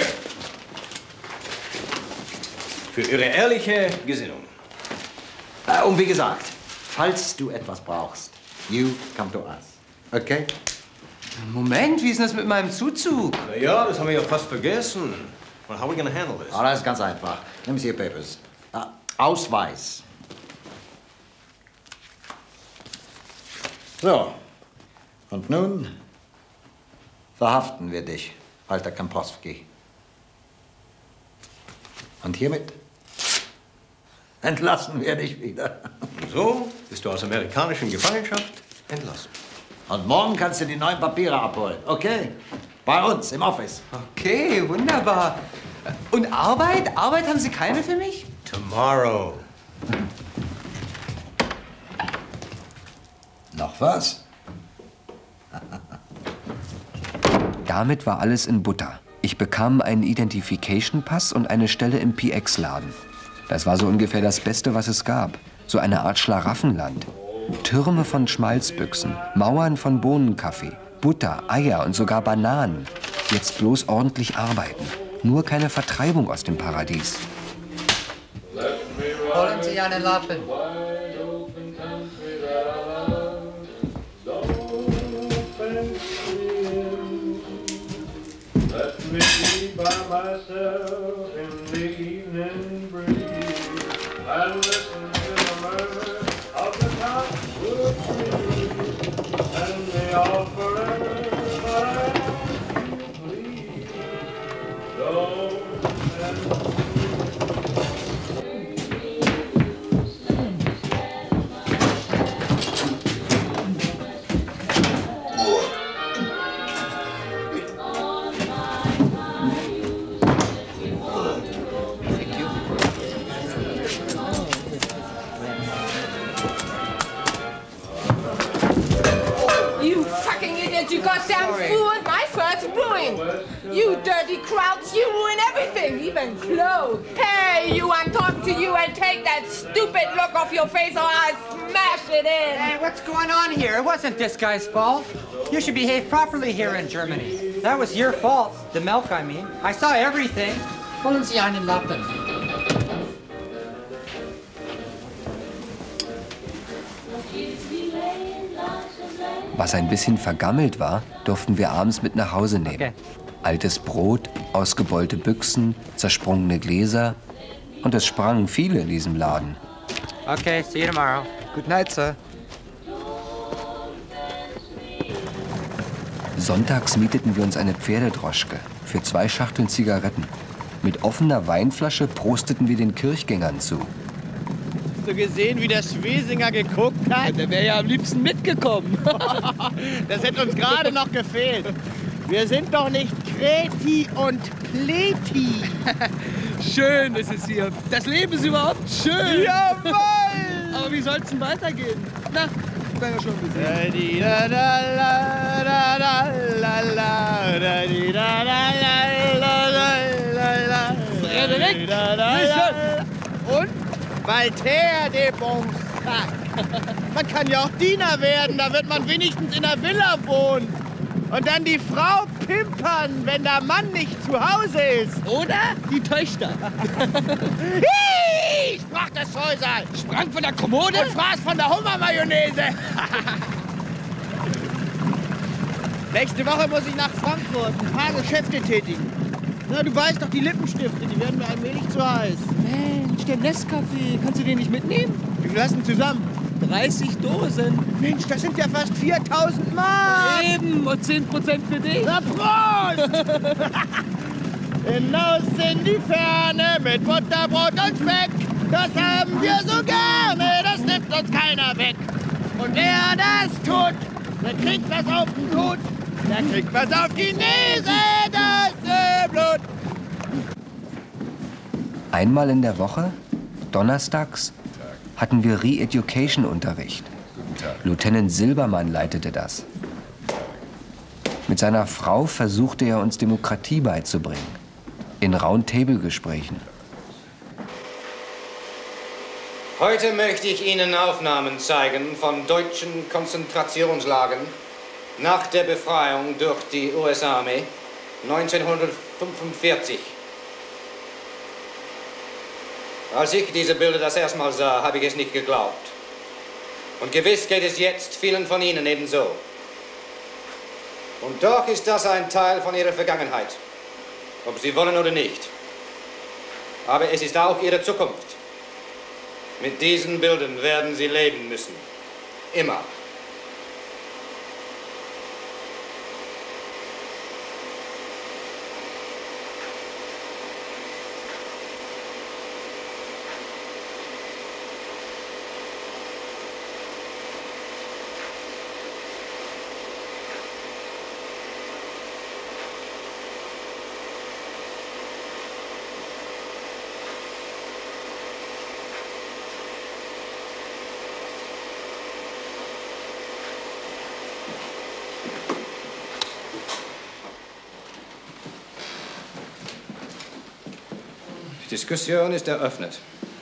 Für Ihre ehrliche Gesinnung. Und wie gesagt, falls du etwas brauchst, you come to us. Okay? Moment, wie ist denn das mit meinem Zuzug? Na ja, das haben wir ja fast vergessen. Well, how are we gonna handle this? Das ist ganz einfach. Nimm Sie Ihr Papers. Ausweis. So. Und nun verhaften wir dich, alter Kempowski. Und hiermit entlassen wir dich wieder. So bist du aus amerikanischer Gefangenschaft entlassen. Und morgen kannst du die neuen Papiere abholen, okay? Bei uns, im Office. Okay, wunderbar. Und Arbeit? Arbeit haben Sie keine für mich? Tomorrow. Noch was? Damit war alles in Butter. Ich bekam einen Identification-Pass und eine Stelle im PX-Laden. Das war so ungefähr das Beste, was es gab. So eine Art Schlaraffenland. Türme von Schmalzbüchsen, Mauern von Bohnenkaffee, Butter, Eier und sogar Bananen. Jetzt bloß ordentlich arbeiten. Nur keine Vertreibung aus dem Paradies. Holen Sie einen Lappen. Let me be by myself in the evening breeze and listen to the murmur of the cottonwood trees and the offering that please don't send You goddamn fool! My fur's ruined! You dirty krauts, you ruin everything, even clothes! Hey, you, I'm talking to you, and take that stupid look off your face or I'll smash it in! Hey, what's going on here? It wasn't this guy's fault. You should behave properly here in Germany. That was your fault. The milk, I mean. I saw everything. Holen Sie einen Lappen. Is he laying lots of land? Was ein bisschen vergammelt war, durften wir abends mit nach Hause nehmen. Okay. Altes Brot, ausgebeulte Büchsen, zersprungene Gläser. Und es sprangen viele in diesem Laden. Okay, see you tomorrow. Good night, Sir. Sonntags mieteten wir uns eine Pferdedroschke für 2 Schachteln Zigaretten. Mit offener Weinflasche prosteten wir den Kirchgängern zu. Hast du gesehen, wie der Schwesinger geguckt hat? Der wäre ja am liebsten mitgekommen. Das hätte uns gerade noch gefehlt. Wir sind doch nicht Kreti und Pleti. Schön ist es hier. Das Leben ist überhaupt schön. Jawohl! Aber wie soll's denn weitergehen? Na, ich bin ja schon gesehen. Frederik, und Walter de Bonsac. Man kann ja auch Diener werden, da wird man wenigstens in der Villa wohnen. Und dann die Frau pimpern, wenn der Mann nicht zu Hause ist. Oder die Töchter. Hi, sprach das Scheusal. Sprang von der Kommode und fraß von der Hummermayonnaise. Nächste Woche muss ich nach Frankfurt ein paar Geschäfte tätigen. Na, du weißt doch, die Lippenstifte, die werden mir allmählich zu heiß. Mensch, der Nescafé, kannst du den nicht mitnehmen? Wie viel hast du denn zusammen? 30 Dosen. Mensch, das sind ja fast 4.000 Mark. Eben, und 10% für dich. Na, Prost! Hinaus in die Ferne mit Butterbrot und Speck. Das haben wir so gerne, das nimmt uns keiner weg. Und wer das tut, der kriegt was auf den Tut. Der kriegt was auf die Nase, das Blut. Einmal in der Woche, donnerstags, hatten wir Re-Education-Unterricht. Lieutenant Silbermann leitete das. Mit seiner Frau versuchte er uns Demokratie beizubringen. In Roundtable-Gesprächen. Heute möchte ich Ihnen Aufnahmen zeigen von deutschen Konzentrationslagern nach der Befreiung durch die US-Armee 1945. Als ich diese Bilder das erste Mal sah, habe ich es nicht geglaubt. Und gewiss geht es jetzt vielen von Ihnen ebenso. Und doch ist das ein Teil von Ihrer Vergangenheit, ob Sie wollen oder nicht. Aber es ist auch Ihre Zukunft. Mit diesen Bildern werden Sie leben müssen. Immer. Die Diskussion ist eröffnet.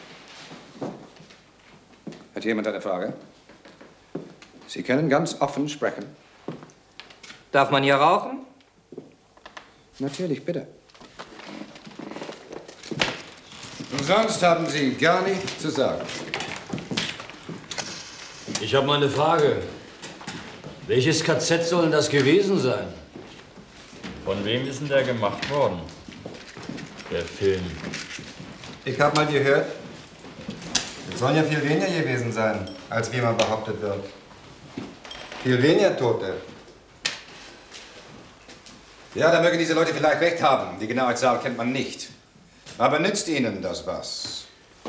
Hat jemand eine Frage? Sie können ganz offen sprechen. Darf man hier rauchen? Natürlich, bitte. Und sonst haben Sie gar nichts zu sagen. Ich habe mal eine Frage. Welches KZ soll denn das gewesen sein? Von wem ist denn der gemacht worden? Der Film. Ich habe mal gehört, es sollen ja viel weniger gewesen sein, als wie man behauptet wird. Viel weniger Tote. Ja, da mögen diese Leute vielleicht recht haben. Die genaue Zahl kennt man nicht. Aber nützt Ihnen das was?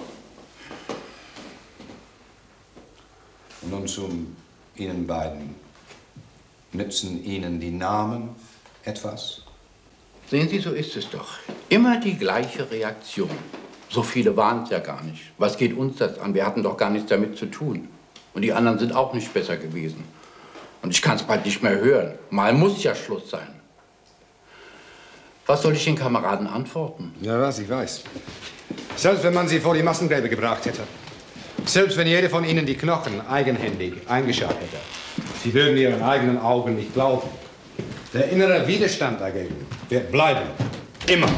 Und nun zu Ihnen beiden. Nützen Ihnen die Namen etwas? Sehen Sie, so ist es doch. Immer die gleiche Reaktion. So viele waren es ja gar nicht. Was geht uns das an? Wir hatten doch gar nichts damit zu tun. Und die anderen sind auch nicht besser gewesen. Und ich kann es bald nicht mehr hören. Mal muss ja Schluss sein. Was soll ich den Kameraden antworten? Ja, was, ich weiß. Selbst wenn man sie vor die Massengräber gebracht hätte. Selbst wenn jeder von ihnen die Knochen eigenhändig eingeschaut hätte. Sie würden ihren eigenen Augen nicht glauben. Der innere Widerstand dagegen wird bleiben. Immer.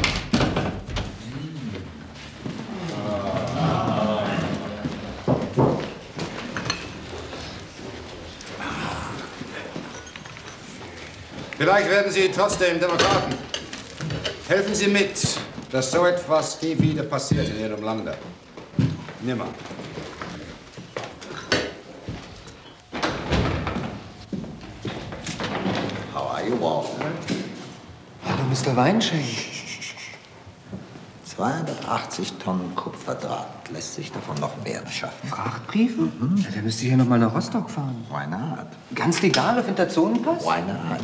Vielleicht werden Sie trotzdem Demokraten. Helfen Sie mit, dass so etwas nie wieder passiert in Ihrem Lande. Nimmer. How are you, Walter? Hallo, Mr. Weinschenk. 280 Tonnen Kupferdraht. Lässt sich davon noch mehr beschaffen. Frachtbriefe? Ja, der müsste hier noch mal nach Rostock fahren. Why not? Ganz legal auf Interzonenpass? Why not?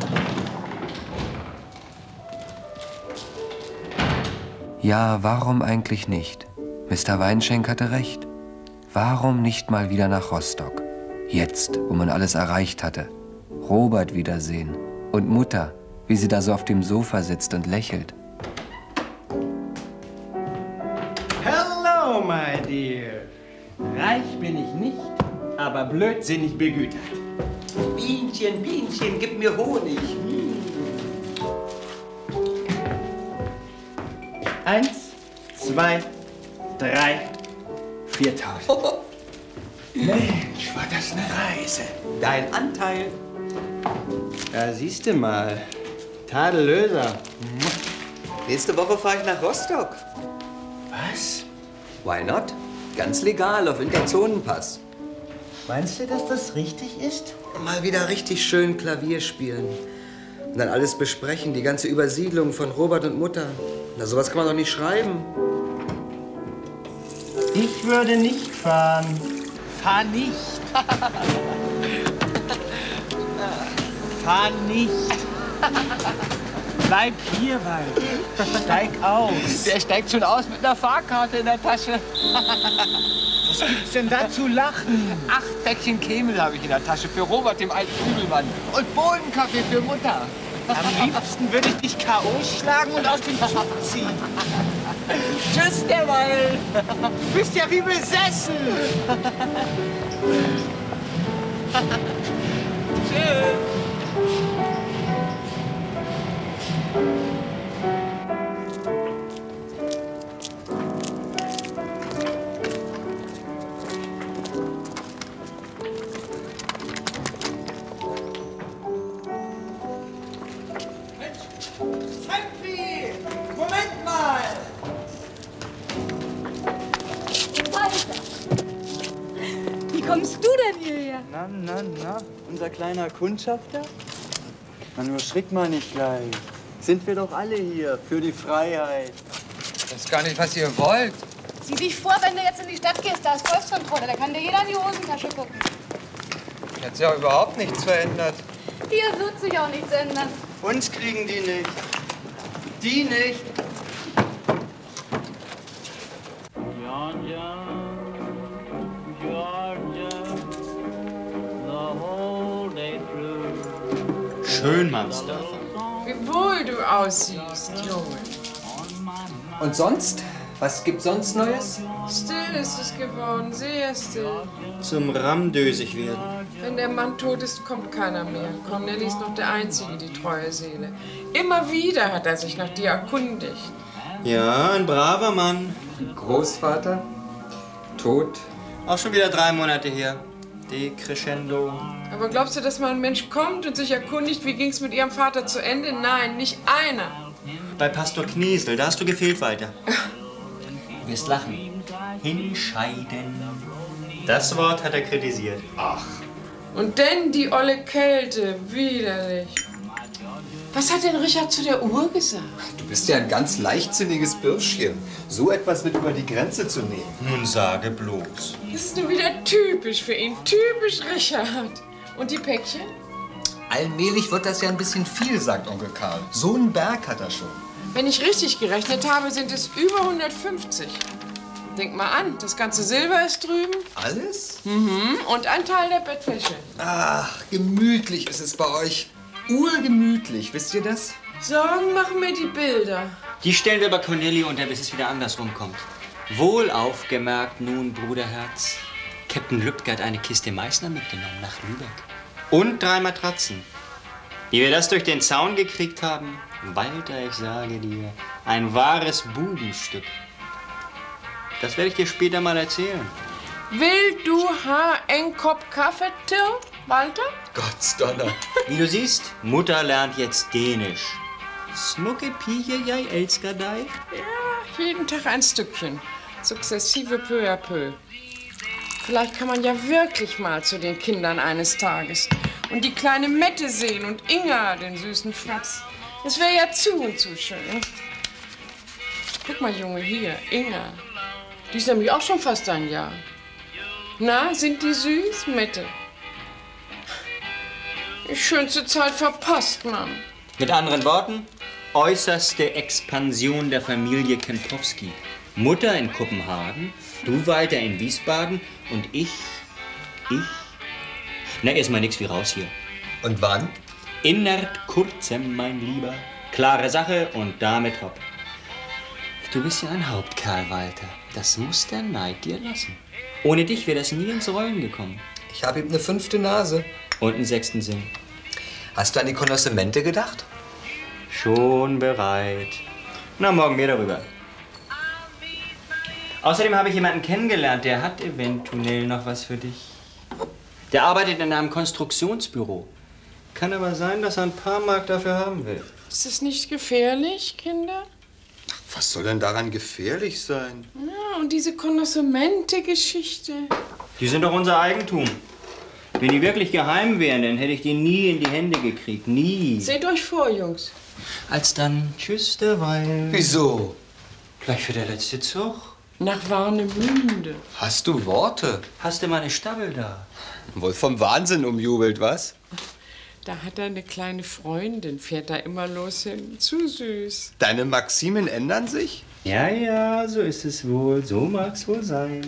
Ja, warum eigentlich nicht? Mr. Weinschenk hatte recht. Warum nicht mal wieder nach Rostock? Jetzt, wo man alles erreicht hatte. Robert wiedersehen. Und Mutter, wie sie da so auf dem Sofa sitzt und lächelt. Hello, my dear. Reich bin ich nicht, aber blödsinnig begütert. Bienchen, Bienchen, gib mir Honig. 1, 2, 3, 4.000. Mensch, war das eine Reise. Dein Anteil. Da siehst du mal. Tadellöser. Nächste Woche fahre ich nach Rostock. Was? Why not? Ganz legal, auf Interzonenpass. Meinst du, dass das richtig ist? Mal wieder richtig schön Klavier spielen. Und dann alles besprechen, die ganze Übersiedlung von Robert und Mutter. Na, sowas kann man doch nicht schreiben. Ich würde nicht fahren. Fahr nicht. Fahr nicht. Bleib hier, Walter. Steig aus. Der steigt schon aus mit einer Fahrkarte in der Tasche. Was gibt's denn da zu lachen? 8 Päckchen Kemel habe ich in der Tasche für Robert, dem alten Kübelmann. Und Bohnenkaffee für Mutter. Am liebsten würde ich dich K.O. schlagen und aus dem Zug ziehen. Tschüss, derweil. Du bist ja wie besessen. Tschüss. Tempi! Moment mal! Wie kommst du denn hierher? Na, unser kleiner Kundschafter? Na, nur schrick mal nicht gleich. Sind wir doch alle hier für die Freiheit. Ich weiß gar nicht, was ihr wollt. Sieh dich vor, wenn du jetzt in die Stadt gehst, da ist Volkskontrolle, da kann dir jeder in die Hosentasche gucken. Hat sich auch überhaupt nichts verändert. Hier wird sich auch nichts ändern. Uns kriegen die nicht. Die nicht. Schönmannsdörfer. Wie wohl du aussiehst, Junge. Und sonst? Was gibt's sonst Neues? Still ist es geworden, sehr still. Zum Rammdösig werden. Wenn der Mann tot ist, kommt keiner mehr. Corneli ist noch der Einzige, die treue Seele. Immer wieder hat er sich nach dir erkundigt. Ja, ein braver Mann. Großvater? Tot? Auch schon wieder 3 Monate her. Decrescendo. Aber glaubst du, dass mal ein Mensch kommt und sich erkundigt, wie ging's mit ihrem Vater zu Ende? Nein, nicht einer. Bei Pastor Kniesel, da hast du gefehlt, Walter. Du wirst lachen. Hinscheiden. Das Wort hat er kritisiert. Ach. Und denn die olle Kälte, widerlich. Was hat denn Richard zu der Uhr gesagt? Du bist ja ein ganz leichtsinniges Bürschchen. So etwas mit über die Grenze zu nehmen. Nun sage bloß. Das ist nur wieder typisch für ihn. Typisch Richard. Und die Päckchen? Allmählich wird das ja ein bisschen viel, sagt Onkel Karl. So einen Berg hat er schon. Wenn ich richtig gerechnet habe, sind es über 150. Denk mal an, das ganze Silber ist drüben. Alles? Mhm. Und ein Teil der Bettwäsche. Ach, gemütlich ist es bei euch. Urgemütlich, wisst ihr das? Sorgen machen mir die Bilder. Die stellen wir bei Corneli unter, bis es wieder andersrum kommt. Wohl aufgemerkt nun, Bruderherz. Captain Lübcke hat eine Kiste Meißner mitgenommen nach Lübeck. Und 3 Matratzen. Wie wir das durch den Zaun gekriegt haben, Walter, ich sage dir, ein wahres Bubenstück. Das werde ich dir später mal erzählen. Will du Haar eng Kopf Kaffee, Till? Walter? Gottsdonner. Wie du siehst, Mutter lernt jetzt Dänisch. Smukke Pije, jeg elsker dig. Ja, jeden Tag ein Stückchen. Sukzessive peu à peu. Vielleicht kann man ja wirklich mal zu den Kindern eines Tages und die kleine Mette sehen und Inga, den süßen Fratz. Das wäre ja zu und zu schön. Guck mal, Junge, hier, Inga. Die ist nämlich auch schon fast ein Jahr. Na, sind die süß, Mette? Die schönste Zeit verpasst, Mann. Mit anderen Worten, äußerste Expansion der Familie Kempowski. Mutter in Kopenhagen, du weiter in Wiesbaden und ich. Na, erstmal nix wie raus hier. Und wann? Innert kurzem, mein Lieber. Klare Sache und damit hopp. Du bist ja ein Hauptkerl, Walter. Das muss der Neid dir lassen. Ohne dich wäre das nie ins Rollen gekommen. Ich habe ihm eine 5. Nase. Und einen 6. Sinn. Hast du an die Konnossemente gedacht? Schon bereit. Na, morgen mehr darüber. Außerdem habe ich jemanden kennengelernt, der hat eventuell noch was für dich. Der arbeitet in einem Konstruktionsbüro. Kann aber sein, dass er ein paar Mark dafür haben will. Ist das nicht gefährlich, Kinder? Was soll denn daran gefährlich sein? Ja, und diese Konnossemente-Geschichte. Die sind doch unser Eigentum. Wenn die wirklich geheim wären, dann hätte ich die nie in die Hände gekriegt. Nie. Seht euch vor, Jungs. Als dann tschüss derweil. Wieso? Gleich für der letzte Zug. Nach Warnemünde. Hast du Worte? Hast du mal eine Stabbel da? Wohl vom Wahnsinn umjubelt, was? Da hat er eine kleine Freundin, fährt da immer los hin. Zu süß. Deine Maximen ändern sich? Ja, ja, so ist es wohl. So mag's wohl sein.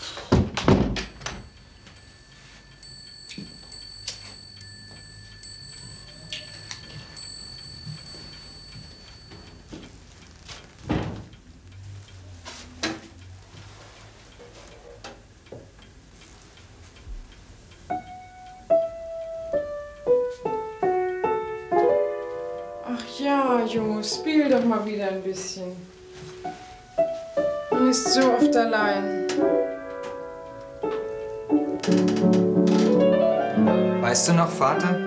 Ja, Jungs, spiel doch mal wieder ein bisschen. Man ist so oft allein. Weißt du noch, Vater?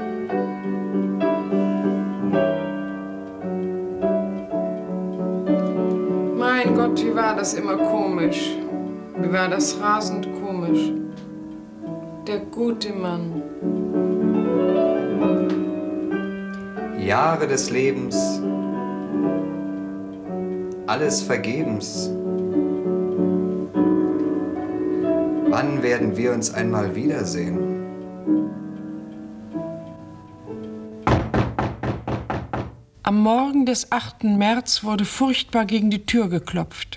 Mein Gott, wie war das immer komisch. Wie war das rasend komisch. Der gute Mann. Jahre des Lebens, alles vergebens. Wann werden wir uns einmal wiedersehen? Am Morgen des 8. März wurde furchtbar gegen die Tür geklopft.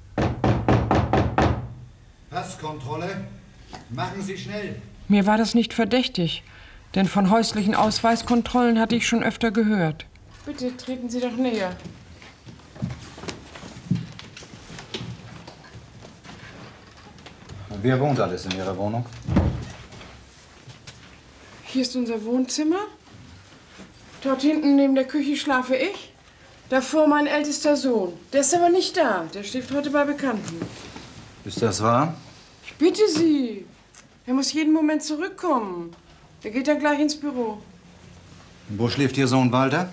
Passkontrolle. Machen Sie schnell. Mir war das nicht verdächtig. Denn von häuslichen Ausweiskontrollen hatte ich schon öfter gehört. Bitte treten Sie doch näher. Wer wohnt alles in Ihrer Wohnung? Hier ist unser Wohnzimmer. Dort hinten neben der Küche schlafe ich. Davor mein ältester Sohn. Der ist aber nicht da. Der schläft heute bei Bekannten. Ist das wahr? Ich bitte Sie. Er muss jeden Moment zurückkommen. Er geht dann gleich ins Büro. Wo schläft Ihr Sohn Walter?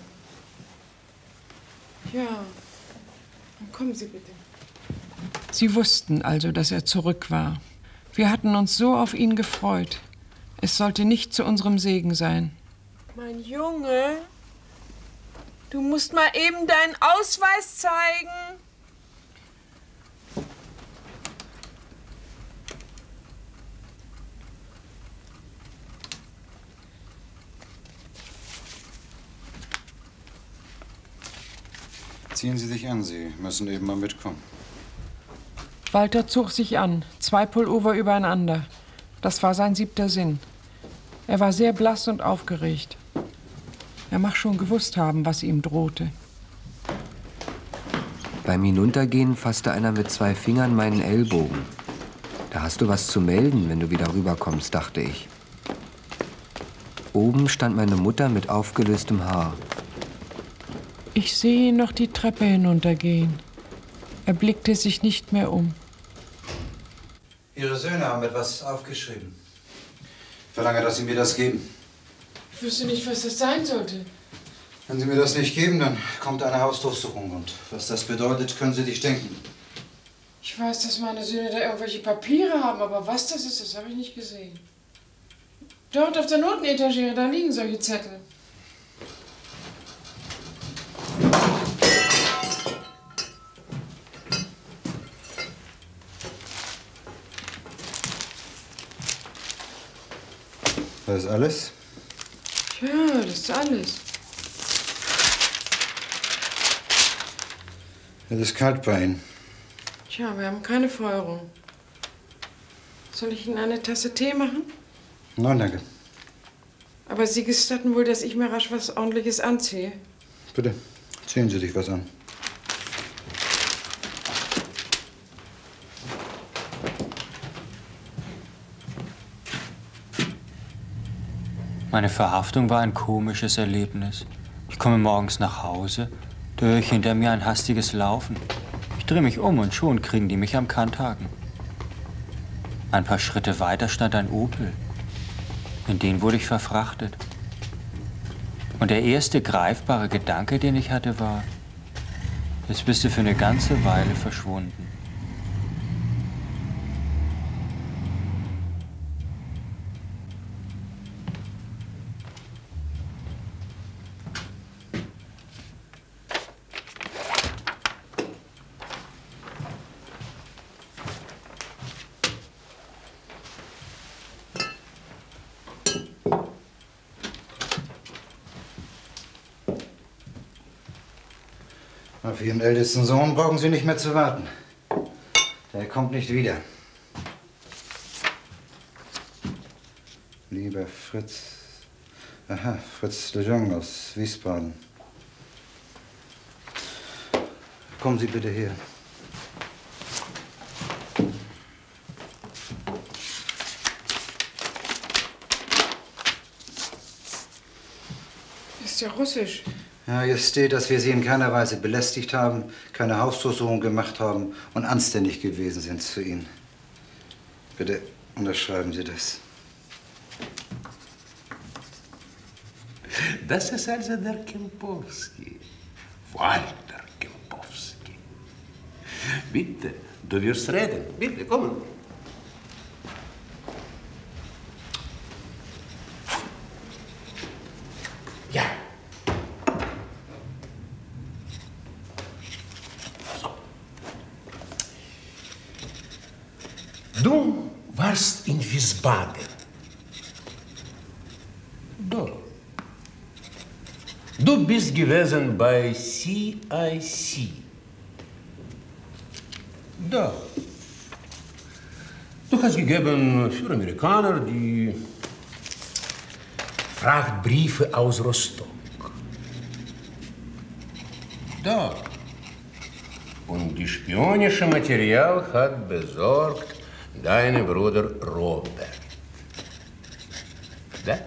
Ja. Dann kommen Sie bitte. Sie wussten also, dass er zurück war. Wir hatten uns so auf ihn gefreut. Es sollte nicht zu unserem Segen sein. Mein Junge, du musst mal eben deinen Ausweis zeigen. Ziehen Sie sich an, Sie müssen eben mal mitkommen. Walter zog sich an, 2 Pullover übereinander. Das war sein 7. Sinn. Er war sehr blass und aufgeregt. Er mag schon gewusst haben, was ihm drohte. Beim Hinuntergehen fasste einer mit 2 Fingern meinen Ellbogen. Da hast du was zu melden, wenn du wieder rüberkommst, dachte ich. Oben stand meine Mutter mit aufgelöstem Haar. Ich sehe ihn noch die Treppe hinuntergehen. Er blickte sich nicht mehr um. Ihre Söhne haben etwas aufgeschrieben. verlange, dass Sie mir das geben. Ich wüsste nicht, was das sein sollte. Wenn Sie mir das nicht geben, dann kommt eine Hausdurchsuchung. Und was das bedeutet, können Sie sich denken. Ich weiß, dass meine Söhne da irgendwelche Papiere haben, aber was das ist, das habe ich nicht gesehen. Dort auf der Notenetagere, da liegen solche Zettel. Das ist alles? Ja, das ist alles. Es ist kalt bei Ihnen. Tja, wir haben keine Feuerung. Soll ich Ihnen eine Tasse Tee machen? Nein, danke. Aber Sie gestatten wohl, dass ich mir rasch was Ordentliches anziehe. Bitte, ziehen Sie sich was an. Meine Verhaftung war ein komisches Erlebnis. Ich komme morgens nach Hause, da höre ich hinter mir ein hastiges Laufen. Ich drehe mich um und schon kriegen die mich am Kanthaken. Ein paar Schritte weiter stand ein Opel. In den wurde ich verfrachtet. Und der erste greifbare Gedanke, den ich hatte, war, jetzt bist du für eine ganze Weile verschwunden. Auf Ihren ältesten Sohn brauchen Sie nicht mehr zu warten. Der kommt nicht wieder. Lieber Fritz... Aha, Fritz de Jong aus Wiesbaden. Kommen Sie bitte her. Das ist ja Russisch. Ja, hier steht, dass wir Sie in keiner Weise belästigt haben, keine Hausdurchsuchung gemacht haben und anständig gewesen sind zu Ihnen. Bitte unterschreiben Sie das. Das ist also der Kempowski. Walter Kempowski. Bitte, du wirst reden. Bitte, komm. Ja. So. Du warst in Wiesbaden. Da. Du bist gewesen bei CIC. Da. Du hast gegeben für Amerikaner die Frachtbriefe aus Rostock. Da. Und das spionische Material hat besorgt dein Bruder Robert. Da?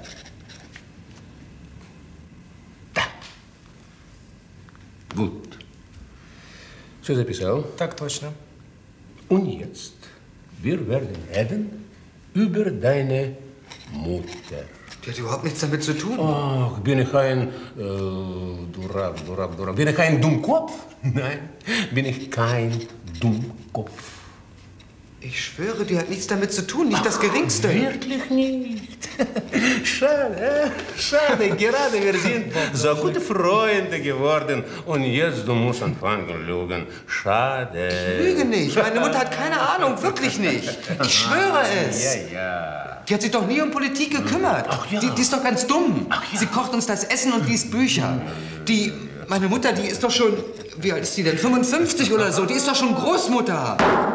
Gut. Все записал? Так точно. Und jetzt, wir werden reden über deine Mutter. Die hat überhaupt nichts damit zu tun. Ach, bin ich ein Durak. Bin ich ein Dummkopf? Nein, bin ich kein Dummkopf. Ich schwöre, die hat nichts damit zu tun, nicht das Geringste. Wirklich nicht. Schade, schade. Gerade wir sind so gute Freunde geworden und jetzt du musst anfangen lügen. Schade. Ich lüge nicht. Meine Mutter hat keine Ahnung, wirklich nicht. Ich schwöre es. Ja. Die hat sich doch nie um Politik gekümmert. Ach ja. Die ist doch ganz dumm. Ach ja. Sie kocht uns das Essen und liest Bücher. Meine Mutter, die ist doch schon, wie alt ist die denn? 55 oder so. Die ist doch schon Großmutter.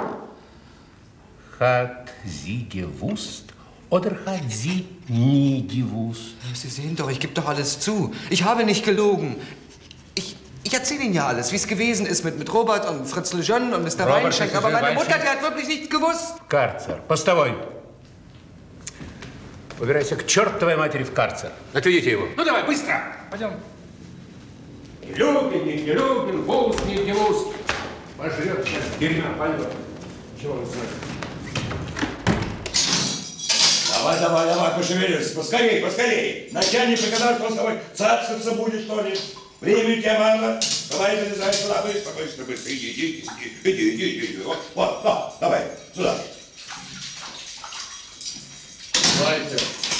Hat sie gewusst oder hat sie nie gewusst? Sie sehen doch, ich gebe doch alles zu. Ich habe nicht gelogen. Ich erzähle Ihnen ja alles, wie es gewesen ist mit Robert und Fritz Lejeune und Mr. Weinschenk. Aber meine Mutter, die hat wirklich nichts gewusst. Карцер, постовой. Убирайся к чертовой матери в карцер. Отведите его. Ну давай, быстро. Пойдем. Гелюгин, вуз, не гелуз. Пожрет сейчас дерьма, пойдем. Чего он знает? Давай, давай, давай, пошевелись. Поскорей, поскорей. Начальник приказал, что с тобой цапскаться будет, что ли? Времени у тебя мало. Давай, залезай сюда, быстро, быстро, быстро. Иди. Вот, давай, сюда. Walter,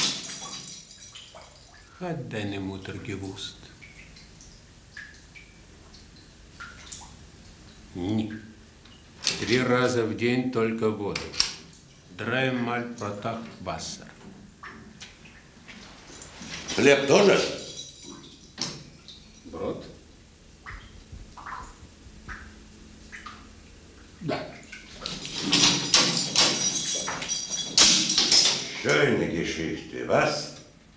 hat deine Mutter gewusst? Nie. 3 раза в день только воду. 3-mal pro Tag Wasser. Хлеб тоже? Brot? Да. Schöne Geschichte, was?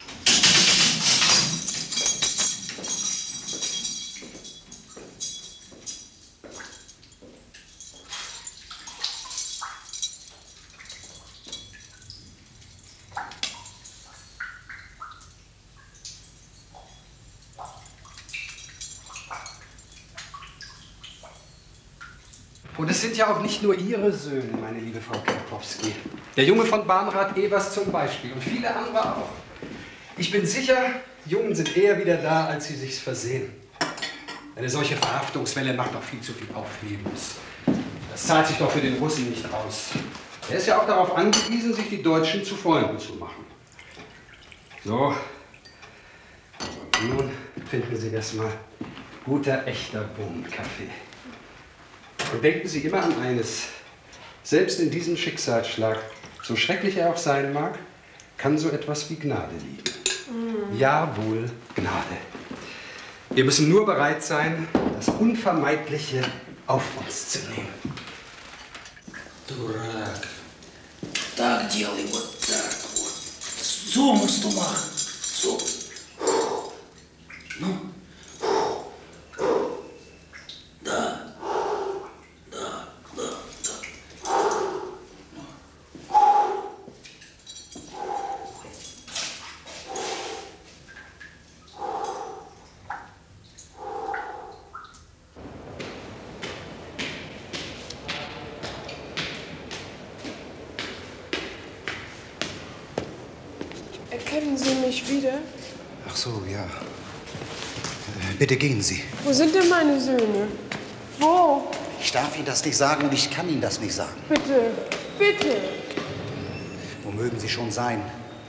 Und es sind ja auch nicht nur Ihre Söhne, meine liebe Frau Karpowski. Der Junge von Barnrath Evers zum Beispiel und viele andere auch. Ich bin sicher, Jungen sind eher wieder da, als sie sich's versehen. Eine solche Verhaftungswelle macht doch viel zu viel Aufhebens. Das zahlt sich doch für den Russen nicht aus. Er ist ja auch darauf angewiesen, sich die Deutschen zu Freunden zu machen. So, nun trinken Sie erstmal guter, echter Bohnenkaffee. Und denken Sie immer an eines. Selbst in diesem Schicksalsschlag, so schrecklich er auch sein mag, kann so etwas wie Gnade liegen. Jawohl, Gnade. Wir müssen nur bereit sein, das Unvermeidliche auf uns zu nehmen. Дурак. Так делай, вот так вот. So musst du machen. So. Ну. Да. Erkennen Sie mich wieder? Ach so, ja. Bitte gehen Sie. Wo sind denn meine Söhne? Wo? Ich darf Ihnen das nicht sagen und ich kann Ihnen das nicht sagen. Bitte, bitte. Wo mögen Sie schon sein?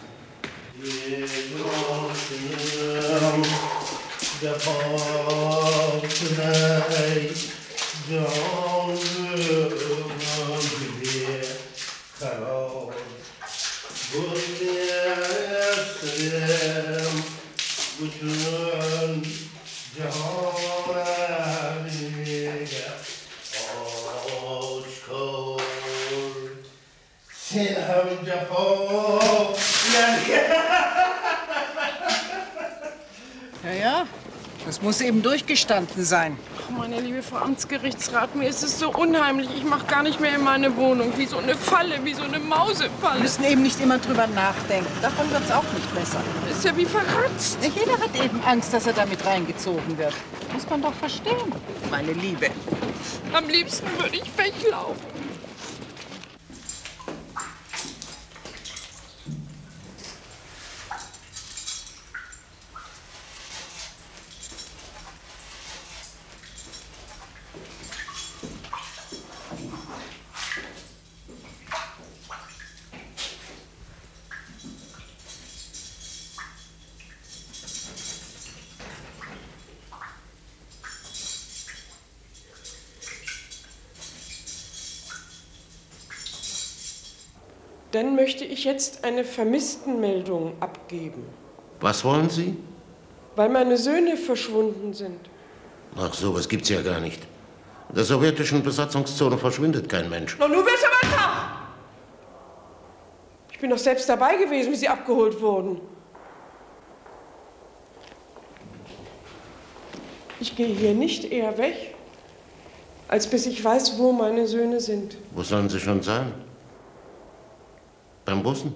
Ja, ja, das muss eben durchgestanden sein. Ach, meine liebe Frau Amtsgerichtsrat, mir ist es so unheimlich. Ich mache gar nicht mehr in meine Wohnung. Wie so eine Falle, wie so eine Mausefalle. Wir müssen eben nicht immer drüber nachdenken. Davon wird es auch nicht besser. Ist ja wie verratzt. Ja, jeder hat eben Angst, dass er damit reingezogen wird. Muss man doch verstehen, meine Liebe. Am liebsten würde ich weglaufen. Dann möchte ich jetzt eine Vermisstenmeldung abgeben. Was wollen Sie? Weil meine Söhne verschwunden sind. Ach, sowas gibt's ja gar nicht. In der sowjetischen Besatzungszone verschwindet kein Mensch. Na, nun wird's aber Tag! Ich bin doch selbst dabei gewesen, wie sie abgeholt wurden. Ich gehe hier nicht eher weg, als bis ich weiß, wo meine Söhne sind. Wo sollen sie schon sein? Beim Russen?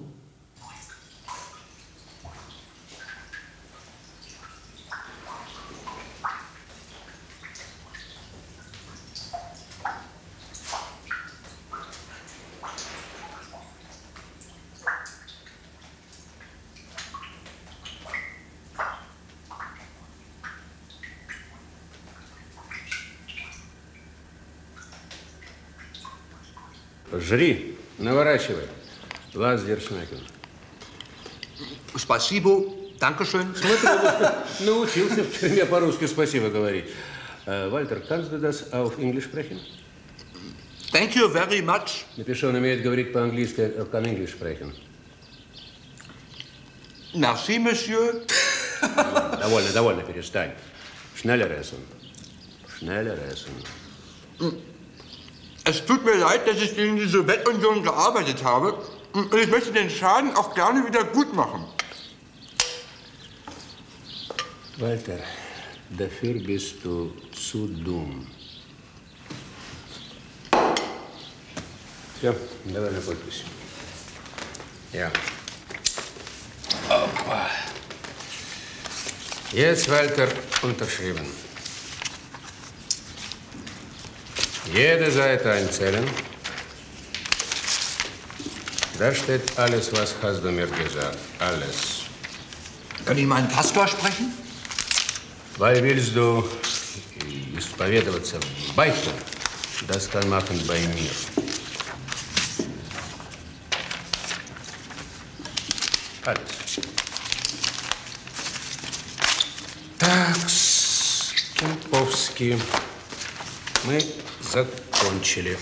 Жри, наворачивай. Lass dir schmecken. Спасибо. Dankeschön. Смотри, научился в тюрьме по-русски спасибо говорить. Вальтер, kannst du das auf Englisch sprechen? Thank you very much. Напиши, он умеет говорить по-английски, er kann Englisch sprechen. Merci, Monsieur. Довольно, довольно, перестань. Schneller essen. Schneller essen. Es tut mir leid, dass ich gegen die Sowjetunion gearbeitet habe. Und ich möchte den Schaden auch gerne wieder gut machen. Walter, dafür bist du zu dumm. Все, давай на подпись. Ja. Опа. Jetzt, Walter, unterschrieben. Jede Seite einzählen. Da steht alles, was hast du mir gesagt. Alles. Kann ich meinen Pastor sprechen? Weil willst du исповедоваться в Beichte? Das kann machen bei mir. Alles. Так, Кемповский. Мы закончили.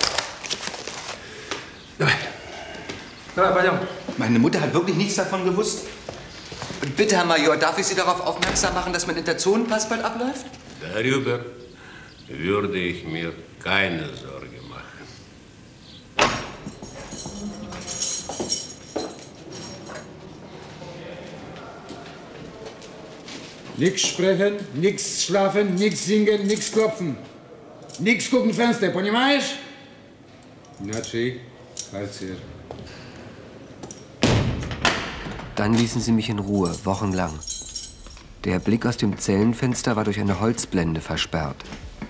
Давай. Давай, пойдем. Meine Mutter hat wirklich nichts davon gewusst. Und bitte, Herr Major, darf ich Sie darauf aufmerksam machen, dass mein Interzonenpass bald abläuft? Darüber würde ich mir keine Sorge machen. Nix sprechen, nix schlafen, nix singen, nix klopfen. Nix gucken Fenster, понимаешь? Иначе Karzier. Dann ließen sie mich in Ruhe, wochenlang. Der Blick aus dem Zellenfenster war durch eine Holzblende versperrt.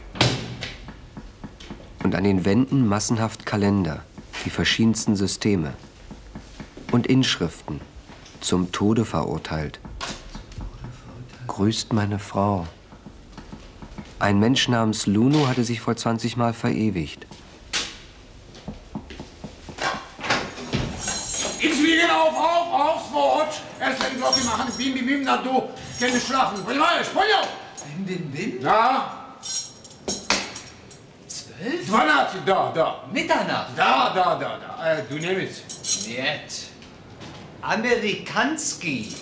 Und an den Wänden massenhaft Kalender, die verschiedensten Systeme. Und Inschriften, zum Tode verurteilt. Grüßt meine Frau. Ein Mensch namens Luno hatte sich vor 20 Mal verewigt. Inzwischen auf, Sword. Erst den Glocke machen, bim, bim, bim, na du, keine schlafen. Понимаешь, понял? Bim, bim, bim? Ja. 12? 12, da. Mitternacht? Da. Du Nemitz. Нет. Amerikanski.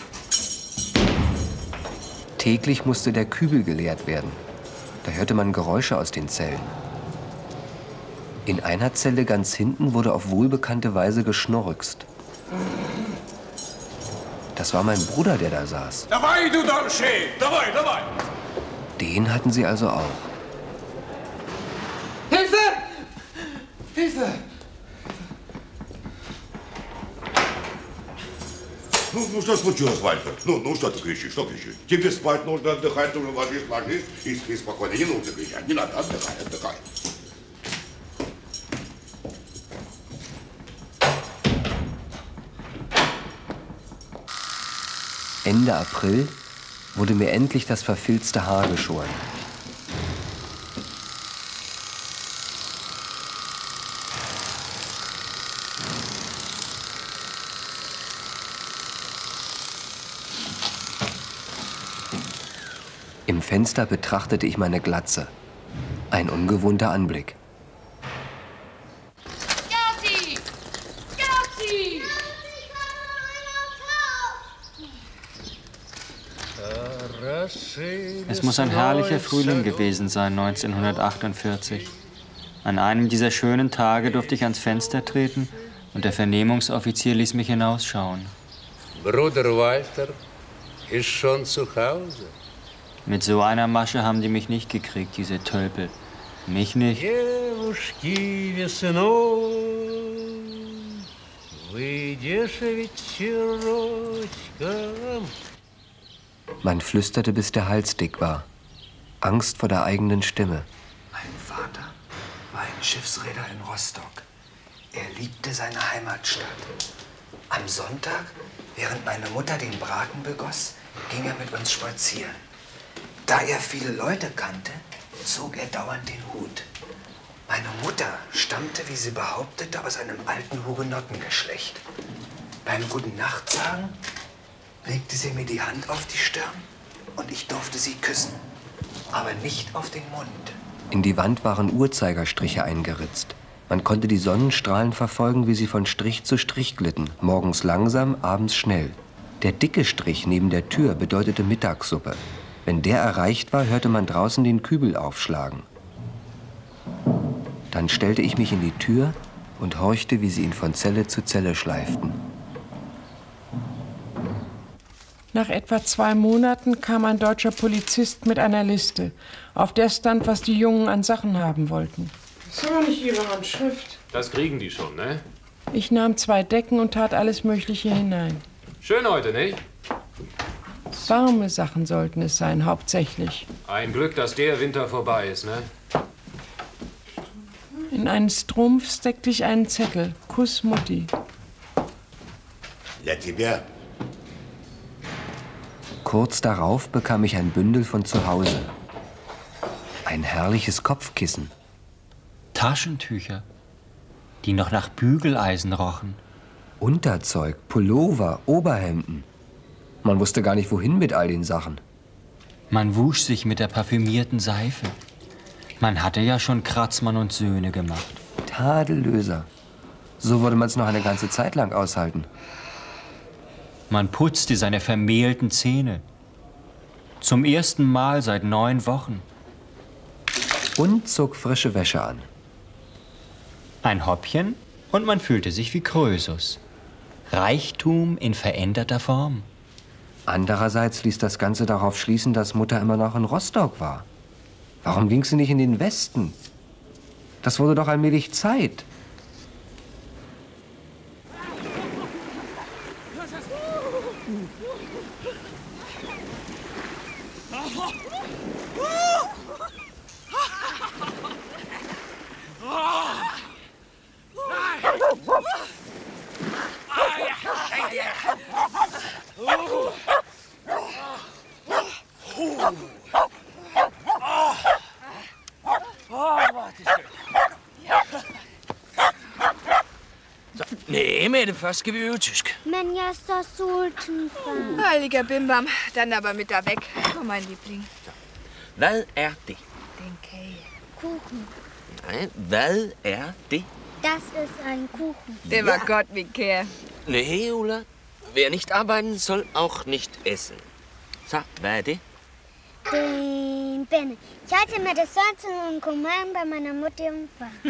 Täglich musste der Kübel geleert werden. Da hörte man Geräusche aus den Zellen. In einer Zelle ganz hinten wurde auf wohlbekannte Weise geschnurkst. Das war mein Bruder, der da saß. Давай, du Dorschee! Давай! Den hatten sie also auch. Hilfe! Ну, что случилось, Вальтер? Ну, что ты кричишь? Что кричишь? Тебе спать нужно, отдыхать, нужно ложись и спокойно. Не нужно кричать, не надо, отдыхай. Ende April wurde mir endlich das verfilzte Haar geschoren. Im Fenster betrachtete ich meine Glatze. Ein ungewohnter Anblick. Es muss ein herrlicher Frühling gewesen sein, 1948. An einem dieser schönen Tage durfte ich ans Fenster treten und der Vernehmungsoffizier ließ mich hinausschauen. Bruder Walter ist schon zu Hause. Mit so einer Masche haben die mich nicht gekriegt, diese Tölpel. Mich nicht. Девушки весной, выйдешь вечерочком. Man flüsterte, bis der Hals dick war. Angst vor der eigenen Stimme. Mein Vater war ein Schiffsreeder in Rostock. Er liebte seine Heimatstadt. Am Sonntag, während meine Mutter den Braten begoss, ging er mit uns spazieren. Da er viele Leute kannte, zog er dauernd den Hut. Meine Mutter stammte, wie sie behauptete, aus einem alten Hugenottengeschlecht. Beim Guten-Nacht-Sagen legte sie mir die Hand auf die Stirn und ich durfte sie küssen, aber nicht auf den Mund. In die Wand waren Uhrzeigerstriche eingeritzt. Man konnte die Sonnenstrahlen verfolgen, wie sie von Strich zu Strich glitten, morgens langsam, abends schnell. Der dicke Strich neben der Tür bedeutete Mittagssuppe. Wenn der erreicht war, hörte man draußen den Kübel aufschlagen. Dann stellte ich mich in die Tür und horchte, wie sie ihn von Zelle zu Zelle schleiften. Nach etwa 2 Monaten kam ein deutscher Polizist mit einer Liste, auf der stand, was die Jungen an Sachen haben wollten. Das ist aber nicht Ihre Handschrift. Das kriegen die schon, ne? Ich nahm 2 Decken und tat alles Mögliche hinein. Schön heute, nicht? Warme Sachen sollten es sein, hauptsächlich. Ein Glück, dass der Winter vorbei ist, ne? In einen Strumpf steckte ich einen Zettel. Kuss Mutti. Kurz darauf bekam ich ein Bündel von zu Hause. Ein herrliches Kopfkissen. Taschentücher, die noch nach Bügeleisen rochen. Unterzeug, Pullover, Oberhemden. Man wusste gar nicht, wohin mit all den Sachen. Man wusch sich mit der parfümierten Seife. Man hatte ja schon Kratzmann und Söhne gemacht. Tadellöser. So würde man es noch eine ganze Zeit lang aushalten. Man putzte seine vermehlten Zähne. Zum ersten Mal seit 9 Wochen. Und zog frische Wäsche an. Ein Hoppchen und man fühlte sich wie Krösus. Reichtum in veränderter Form. Andererseits ließ das Ganze darauf schließen, dass Mutter immer noch in Rostock war. Warum ging sie nicht in den Westen? Das wurde doch allmählich Zeit. Nee, med det først skal vi øve tysk. Men jeg er så sulten, far. Heiliger Bimbam, dann aber mit da weg. Komm, mein Liebling. Hvad er det? Den Kage. Kuchen. Nej, hvad er det? Das ist ein Kuchen. Der war Gott, wie Kerl. Nee, Ulla. Wer nicht arbeiten, soll auch nicht essen. Så, hvad er det? Den Benne. Ich hatte mir das sonst in Kommand bei meiner Mutter umgefahren.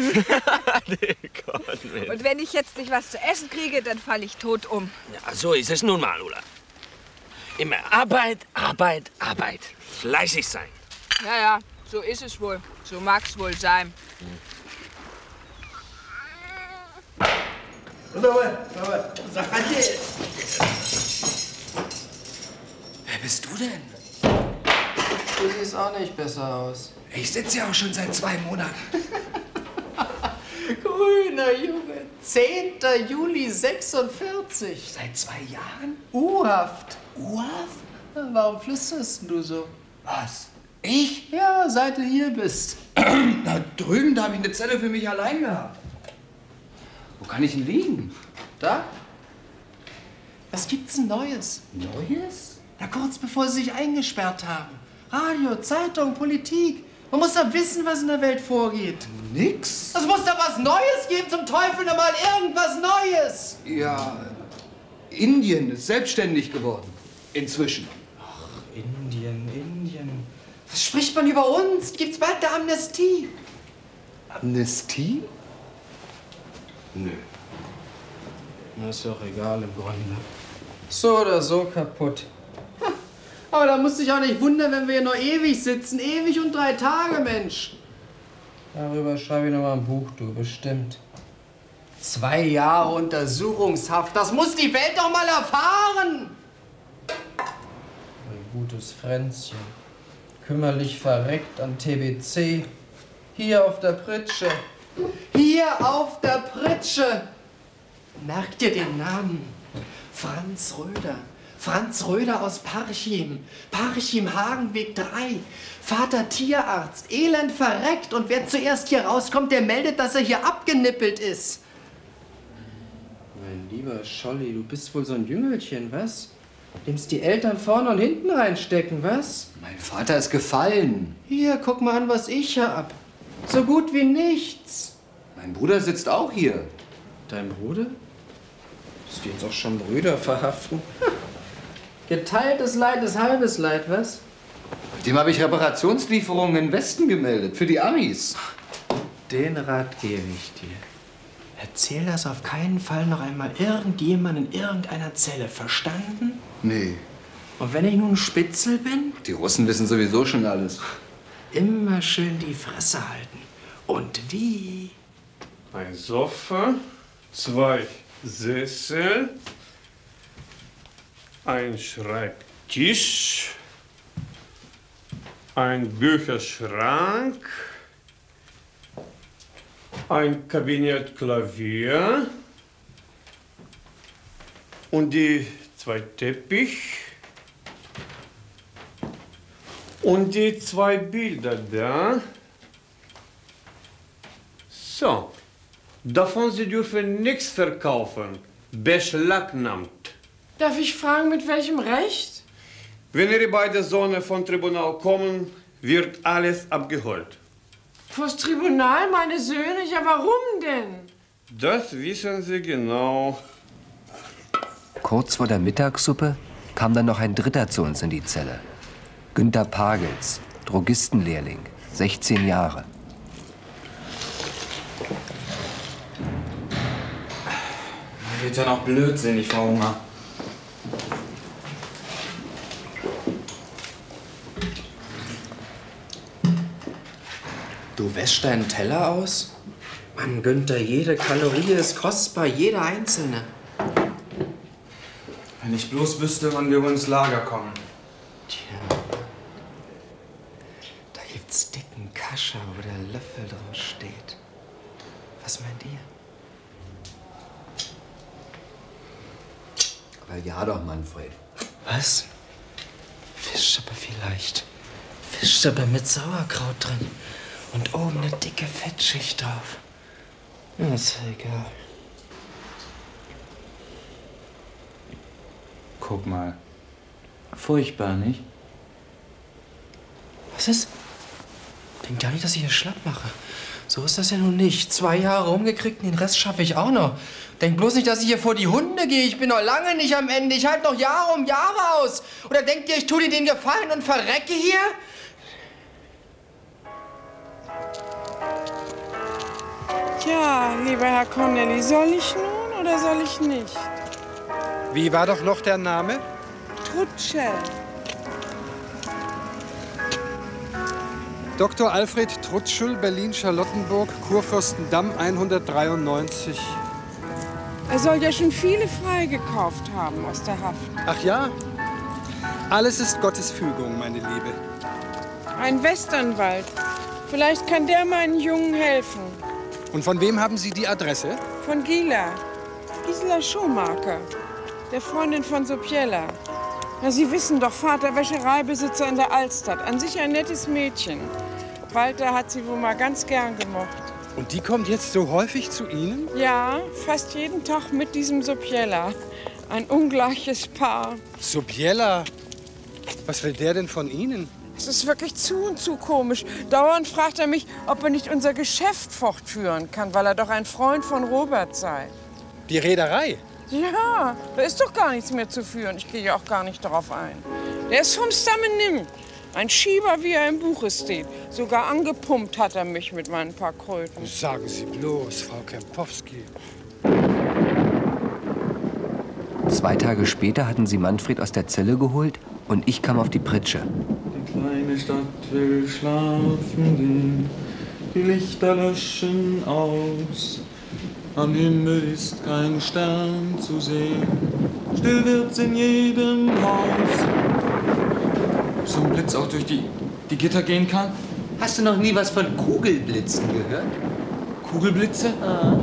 Und wenn ich jetzt nicht was zu essen kriege, dann falle ich tot um. Ja, so ist es nun mal, Ulla. Immer Arbeit, Arbeit, Arbeit. Fleißig sein. Ja, ja, so ist es wohl. So mag's wohl sein. Wer bist du denn? Du siehst auch nicht besser aus. Ich sitze ja auch schon seit 2 Monaten. Grüner Junge. 10. Juli 46. Seit 2 Jahren? U-Haft. U-Haft? Warum flüsterst du so? Was? Ich? Ja, seit du hier bist. Da drüben, da habe ich eine Zelle für mich allein gehabt. Wo kann ich denn liegen? Da? Was gibt's denn Neues? Neues? Na, kurz bevor sie sich eingesperrt haben. Radio, Zeitung, Politik. Man muss doch wissen, was in der Welt vorgeht. Nix. Es muss doch was Neues geben, zum Teufel nochmal irgendwas Neues. Ja, Indien ist selbstständig geworden. Inzwischen. Ach, Indien. Was spricht man über uns? Gibt's bald eine Amnestie? Amnestie? Nö. Na, ist doch egal im Grunde. So oder so kaputt. Aber da musst du dich auch nicht wundern, wenn wir hier noch ewig sitzen. Ewig und 3 Tage, Mensch. Darüber schreibe ich noch mal ein Buch, du, bestimmt. 2 Jahre Untersuchungshaft, das muss die Welt doch mal erfahren. Ein gutes Fränzchen. Kümmerlich verreckt an TBC. Hier auf der Pritsche. Hier auf der Pritsche. Merkt ihr den Namen? Franz Röder. Franz Röder aus Parchim. Parchim, Hagenweg 3. Vater Tierarzt, elend verreckt. Und wer zuerst hier rauskommt, der meldet, dass er hier abgenippelt ist. Mein lieber Scholli, du bist wohl so ein Jüngelchen, was? Nimmst die Eltern vorne und hinten reinstecken, was? Mein Vater ist gefallen. Hier, guck mal an, was ich hab. So gut wie nichts. Mein Bruder sitzt auch hier. Dein Bruder? Musst du jetzt auch schon Brüder verhaften? Geteiltes Leid ist halbes Leid, was? Dem habe ich Reparationslieferungen in den Westen gemeldet, für die Amis. Den Rat gebe ich dir. Erzähl das auf keinen Fall noch einmal irgendjemand in irgendeiner Zelle, verstanden? Nee. Und wenn ich nun Spitzel bin? Die Russen wissen sowieso schon alles. Immer schön die Fresse halten. Und wie? Ein Sofa, 2 Sessel, ein Schreibtisch, ein Bücherschrank, ein Kabinettklavier und die 2 Teppich und die 2 Bilder da. So, davon Sie dürfen nichts verkaufen. Beschlagnahmt. Darf ich fragen, mit welchem Recht? Wenn Ihre beiden Söhne vom Tribunal kommen, wird alles abgeholt. Vors Tribunal, meine Söhne? Ja, warum denn? Das wissen Sie genau. Kurz vor der Mittagssuppe kam dann noch ein Dritter zu uns in die Zelle. Günter Pagels, Drogistenlehrling, 16 Jahre. Wird ja noch blödsinnig vor Hunger. Du wäschst deinen Teller aus? Mann, Günther, jede Kalorie ist kostbar, jede einzelne. Wenn ich bloß wüsste, wann wir ins Lager kommen. Tja. Da gibt's dicken Kascher, wo der Löffel drin steht. Was meint ihr? Aber ja doch, Manfred. Was? Fischsuppe vielleicht. Fischsuppe mit Sauerkraut drin. Und oben eine dicke Fettschicht drauf. Ja, ist ja egal. Guck mal. Furchtbar, nicht? Was ist? Denk ja nicht, dass ich hier schlapp mache. So ist das ja nun nicht. 2 Jahre rumgekriegt und den Rest schaffe ich auch noch. Denk bloß nicht, dass ich hier vor die Hunde gehe. Ich bin noch lange nicht am Ende. Ich halte noch Jahre um Jahre aus. Oder denkt ihr, ich tue dir den Gefallen und verrecke hier? Tja, lieber Herr Connelly, soll ich nun oder soll ich nicht? Wie war doch noch der Name? Trutschel. Dr. Alfred Trutschel, Berlin-Charlottenburg, Kurfürstendamm 193. Er soll ja schon viele freigekauft haben aus der Haft. Ach ja? Alles ist Gottes Fügung, meine Liebe. Ein Westernwald. Vielleicht kann der meinen Jungen helfen. Und von wem haben Sie die Adresse? Von Gisela. Gisela Schumacher. Der Freundin von Sopiella. Na, Sie wissen doch, Vater Wäschereibesitzer in der Altstadt. An sich ein nettes Mädchen. Walter hat sie wohl mal ganz gern gemocht. Und die kommt jetzt so häufig zu Ihnen? Ja, fast jeden Tag mit diesem Sopiella. Ein ungleiches Paar. Sopiella? Was will der denn von Ihnen? Es ist wirklich zu und zu komisch. Dauernd fragt er mich, ob er nicht unser Geschäft fortführen kann, weil er doch ein Freund von Robert sei. Die Reederei? Ja, da ist doch gar nichts mehr zu führen. Ich gehe ja auch gar nicht darauf ein. Der ist vom Stamme nimm. Ein Schieber, wie er im Buche steht. Sogar angepumpt hat er mich mit meinen paar Kröten. Sagen Sie bloß, Frau Kempowski. 2 Tage später hatten sie Manfred aus der Zelle geholt und ich kam auf die Pritsche. Die kleine Stadt will schlafen gehen, die Lichter löschen aus. Am Himmel ist kein Stern zu sehen, still wird's in jedem Haus. Ob so ein Blitz auch durch die Gitter gehen kann? Hast du noch nie was von Kugelblitzen gehört? Kugelblitze?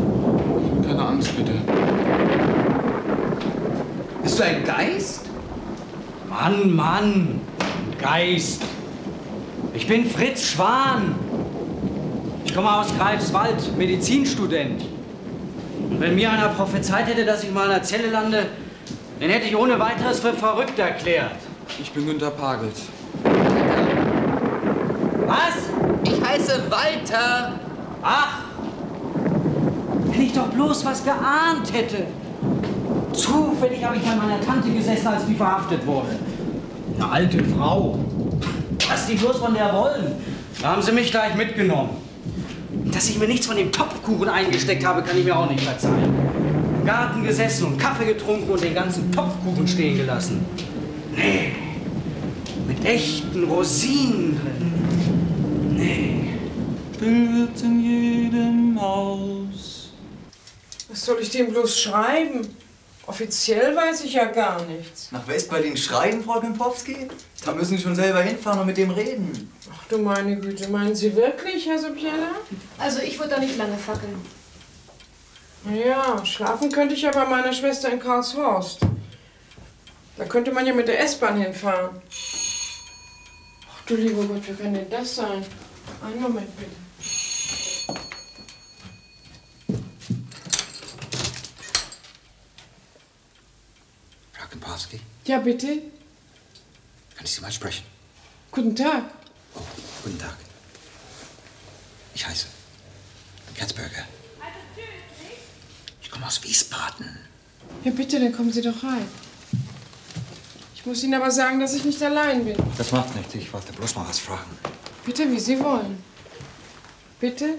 Keine Angst, bitte. Bist du ein Geist? Mann, Mann, Geist. Ich bin Fritz Schwan. Ich komme aus Greifswald, Medizinstudent. Und wenn mir einer prophezeit hätte, dass ich mal in einer Zelle lande, den hätte ich ohne weiteres für verrückt erklärt. Ich bin Günter Pagels. Was? Ich heiße Walter. Ach, wenn ich doch bloß was geahnt hätte. Zufällig habe ich bei meiner Tante gesessen, als die verhaftet wurde. Eine alte Frau. Was die bloß von der wollen. Da haben sie mich gleich mitgenommen. Dass ich mir nichts von dem Topfkuchen eingesteckt habe, kann ich mir auch nicht verzeihen. Im Garten gesessen und Kaffee getrunken und den ganzen Topfkuchen stehen gelassen. Nee, mit echten Rosinen drin. Nee. Still wird's in jedem Haus. Was soll ich dem bloß schreiben? Offiziell weiß ich ja gar nichts. Nach West-Berlin schreiben, Frau Kempowski? Da müssen Sie schon selber hinfahren und mit dem reden. Ach du meine Güte, meinen Sie wirklich, Herr Sobiela? Also ich würde da nicht lange fackeln. Ja, schlafen könnte ich ja bei meiner Schwester in Karlshorst. Da könnte man ja mit der S-Bahn hinfahren. Ach du lieber Gott, wie kann denn das sein? Einen Moment bitte. Frau Kempowski, Ja, bitte? kann ich Sie mal sprechen? Guten Tag. Oh, guten Tag. Ich heiße Ketzberger. Ich komme aus Wiesbaden. Ja, bitte, dann kommen Sie doch rein. Ich muss Ihnen aber sagen, dass ich nicht allein bin. Das macht nichts. Ich wollte bloß mal was fragen. Bitte, wie Sie wollen. Bitte?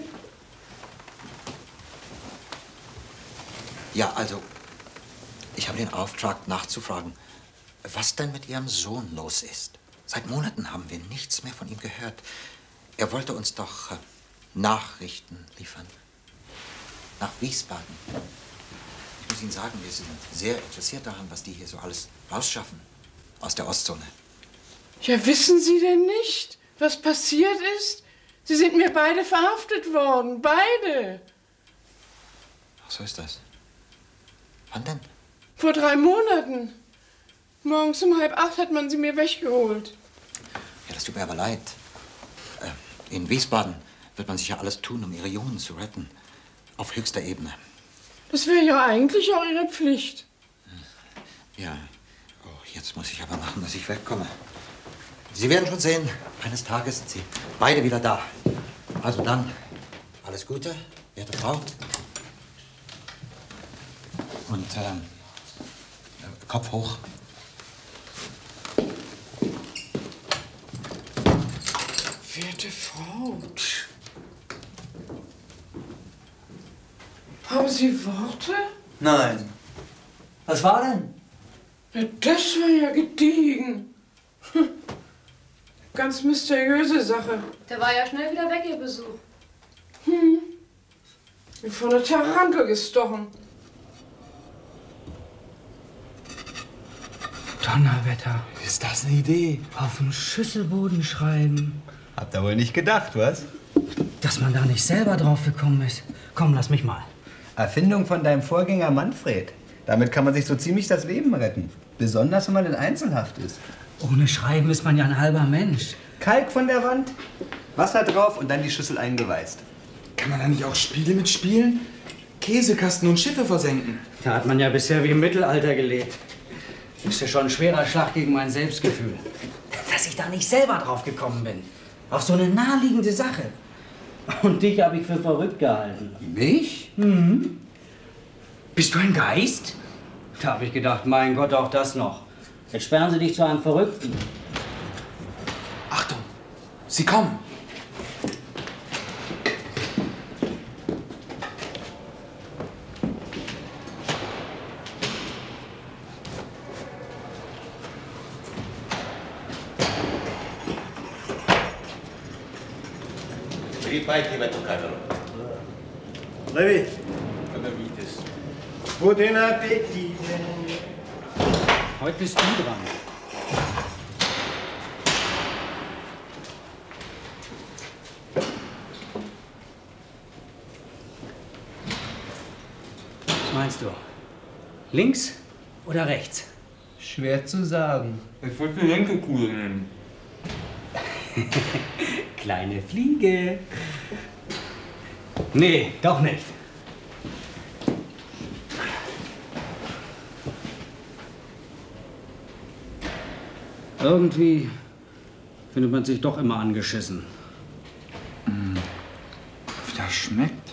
Ja, also, ich habe den Auftrag nachzufragen, was denn mit Ihrem Sohn los ist. Seit Monaten haben wir nichts mehr von ihm gehört. Er wollte uns doch Nachrichten liefern. Nach Wiesbaden. Ich muss Ihnen sagen, wir sind sehr interessiert daran, was die hier so alles rausschaffen aus der Ostzone. Ja, wissen Sie denn nicht, was passiert ist? Sie sind mir beide verhaftet worden. Beide. Ach, so ist das. Wann denn? Vor 3 Monaten. Morgens um 7:30 hat man sie mir weggeholt. Ja, das tut mir aber leid. In Wiesbaden wird man sicher alles tun, um Ihre Jungen zu retten. Auf höchster Ebene. Das wäre ja eigentlich auch Ihre Pflicht. Ja. Oh, jetzt muss ich aber machen, dass ich wegkomme. Sie werden schon sehen, eines Tages sind Sie beide wieder da. Also dann, alles Gute, werte Frau. Und Kopf hoch. Werte Frau. Haben Sie Worte? Nein. Was war denn? Ja, das war ja gediegen. Ganz mysteriöse Sache. Der war ja schnell wieder weg, Ihr Besuch. Wie von der Tarantel gestochen. Donnerwetter. Ist das eine Idee? Auf dem Schüsselboden schreiben. Habt ihr wohl nicht gedacht, was? Dass man da nicht selber drauf gekommen ist. Komm, lass mich mal. Erfindung von deinem Vorgänger Manfred. Damit kann man sich so ziemlich das Leben retten. Besonders, wenn man in Einzelhaft ist. Ohne Schreiben ist man ja ein halber Mensch. Kalk von der Wand, Wasser drauf und dann die Schüssel eingeweißt. Kann man da nicht auch Spiele mitspielen? Käsekasten und Schiffe versenken. Da hat man ja bisher wie im Mittelalter gelebt. Das ist ja schon ein schwerer Schlag gegen mein Selbstgefühl. Dass ich da nicht selber drauf gekommen bin. Auf so eine naheliegende Sache. Und dich habe ich für verrückt gehalten. Mich? Mhm. Bist du ein Geist? Da habe ich gedacht, mein Gott, auch das noch. Jetzt sperren sie dich zu einem Verrückten. Achtung, sie kommen. Levi. Guten Appetit. Heute bist du dran. Was meinst du? Links oder rechts? Schwer zu sagen. Ich wollte eine Henkelkugel nehmen. Kleine Fliege. Nee, doch nicht. Irgendwie findet man sich doch immer angeschissen. Das schmeckt.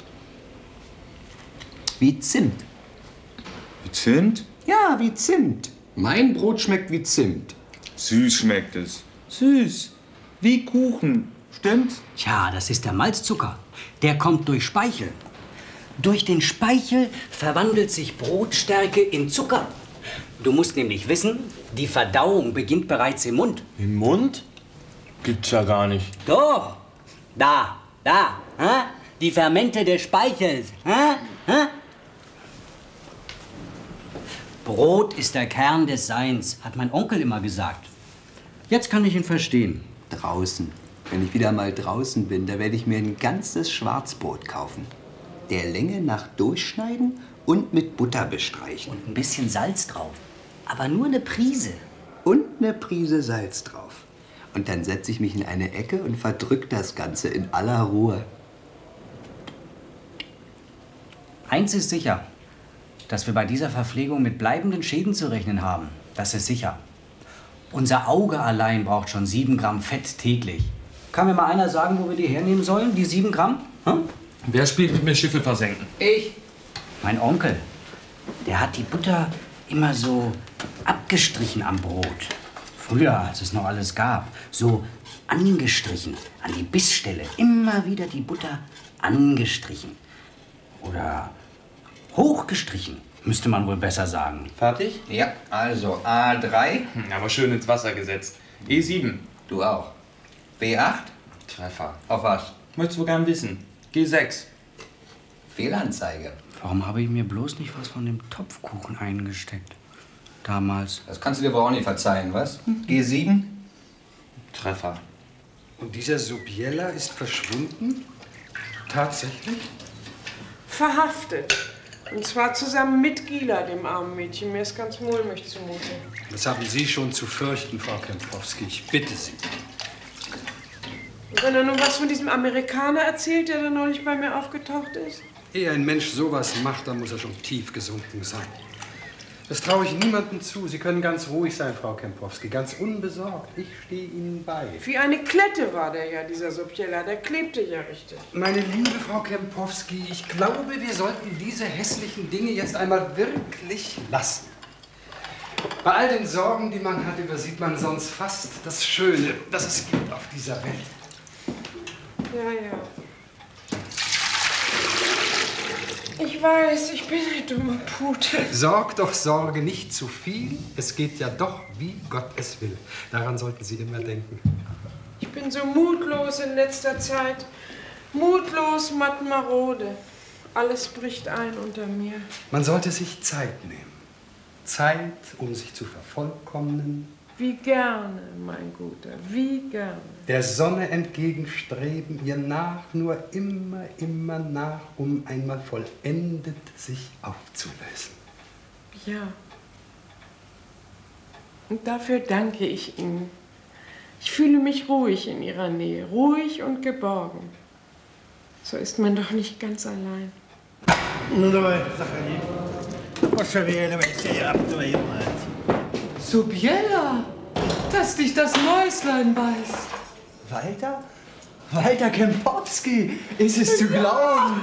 Wie Zimt. Wie Zimt? Ja, wie Zimt. Mein Brot schmeckt wie Zimt. Süß schmeckt es. Süß. Wie Kuchen. Stimmt's? Tja, das ist der Malzzucker. Der kommt durch Speichel. Durch den Speichel verwandelt sich Brotstärke in Zucker. Du musst nämlich wissen, die Verdauung beginnt bereits im Mund. Im Mund? Gibt's ja gar nicht. Doch. Da. Hä? Die Fermente des Speichels. Hä? Brot ist der Kern des Seins, hat mein Onkel immer gesagt. Jetzt kann ich ihn verstehen. Draußen. Wenn ich wieder mal draußen bin, da werde ich mir ein ganzes Schwarzbrot kaufen. Der Länge nach durchschneiden und mit Butter bestreichen. Und ein bisschen Salz drauf. Aber nur eine Prise. Und eine Prise Salz drauf. Und dann setze ich mich in eine Ecke und verdrück das Ganze in aller Ruhe. Eins ist sicher, dass wir bei dieser Verpflegung mit bleibenden Schäden zu rechnen haben. Das ist sicher. Unser Auge allein braucht schon 7 Gramm Fett täglich. Kann mir mal einer sagen, wo wir die hernehmen sollen, die 7 Gramm? Hm? Wer spielt mit mir Schiffe versenken? Ich. Mein Onkel. Der hat die Butter immer so abgestrichen am Brot. Früher, als es noch alles gab. So angestrichen, an die Bissstelle. Immer wieder die Butter angestrichen. Oder hochgestrichen, müsste man wohl besser sagen. Fertig? Ja, also A3. Aber schön ins Wasser gesetzt. E7. Du auch. B8? Treffer. Auf was? Möchtest du gern wissen? G6. Fehlanzeige. Warum habe ich mir bloß nicht was von dem Topfkuchen eingesteckt? Damals. Das kannst du dir wohl auch nicht verzeihen, was? G7? Treffer. Und dieser Subiela ist verschwunden? Tatsächlich? Verhaftet. Und zwar zusammen mit Gila, dem armen Mädchen. Mir ist ganz mulmig zumute. Das haben Sie schon zu fürchten, Frau Kempowski. Ich bitte Sie. Und wenn er nun was von diesem Amerikaner erzählt, der da neulich bei mir aufgetaucht ist? Ehe ein Mensch sowas macht, dann muss er schon tief gesunken sein. Das traue ich niemandem zu. Sie können ganz ruhig sein, Frau Kempowski. Ganz unbesorgt. Ich stehe Ihnen bei. Wie eine Klette war der ja, dieser Sopiella. Der klebte ja richtig. Meine liebe Frau Kempowski, ich glaube, wir sollten diese hässlichen Dinge jetzt einmal wirklich lassen. Bei all den Sorgen, die man hat, übersieht man sonst fast das Schöne, das es gibt auf dieser Welt. Ja. Ich weiß, ich bin eine dumme Pute. Sorg doch Sorge nicht zu viel. Es geht ja doch, wie Gott es will. Daran sollten Sie immer denken. Ich bin so mutlos in letzter Zeit. Mutlos, matt, marode. Alles bricht ein unter mir. Man sollte sich Zeit nehmen. Zeit, um sich zu vervollkommnen. Wie gerne, mein Guter, wie gerne. Der Sonne entgegenstreben, ihr nach, nur immer nach, um einmal vollendet sich aufzulösen. Ja. Und dafür danke ich Ihnen. Ich fühle mich ruhig in Ihrer Nähe, ruhig und geborgen. So ist man doch nicht ganz allein. Subiela, dass dich das Mäuslein beißt. Walter? Walter Kempowski, ist es zu glauben?